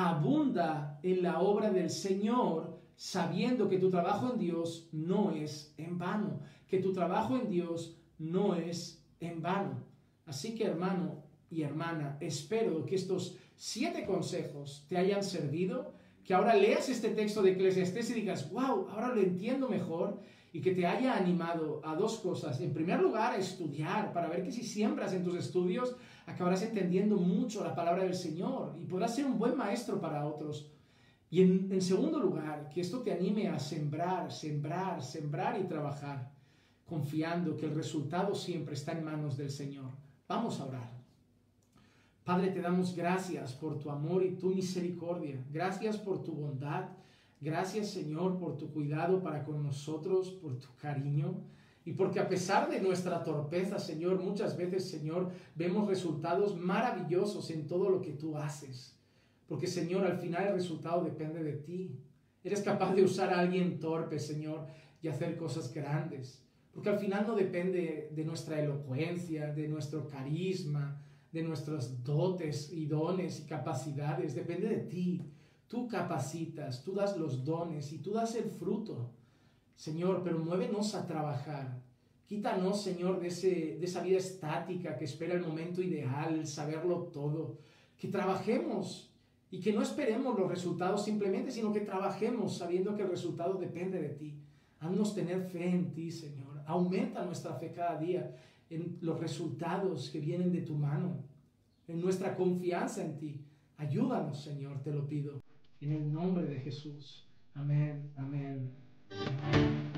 Abunda en la obra del Señor, sabiendo que tu trabajo en Dios no es en vano, que tu trabajo en Dios no es en vano. Así que, hermano y hermana, espero que estos 7 consejos te hayan servido, que ahora leas este texto de Eclesiastés y digas, wow, ahora lo entiendo mejor, y que te haya animado a 2 cosas. En primer lugar, a estudiar, para ver que si siembras en tus estudios, acabarás entendiendo mucho la palabra del Señor y podrás ser un buen maestro para otros. Y en segundo lugar, que esto te anime a sembrar, sembrar, sembrar y trabajar, confiando que el resultado siempre está en manos del Señor. Vamos a orar. Padre, te damos gracias por tu amor y tu misericordia. Gracias por tu bondad. Gracias, Señor, por tu cuidado para con nosotros, por tu cariño. Y porque a pesar de nuestra torpeza, Señor, muchas veces, Señor, vemos resultados maravillosos en todo lo que tú haces. Porque, Señor, al final el resultado depende de ti. Eres capaz de usar a alguien torpe, Señor, y hacer cosas grandes. Porque al final no depende de nuestra elocuencia, de nuestro carisma, de nuestras dotes y dones y capacidades. Depende de ti. Tú capacitas, tú das los dones y tú das el fruto. Señor, pero muévenos a trabajar. Quítanos, Señor, de esa vida estática que espera el momento ideal, el saberlo todo. Que trabajemos y que no esperemos los resultados simplemente, sino que trabajemos sabiendo que el resultado depende de ti. Haznos tener fe en ti, Señor. Aumenta nuestra fe cada día en los resultados que vienen de tu mano, en nuestra confianza en ti. Ayúdanos, Señor, te lo pido. En el nombre de Jesús. Amén, amén.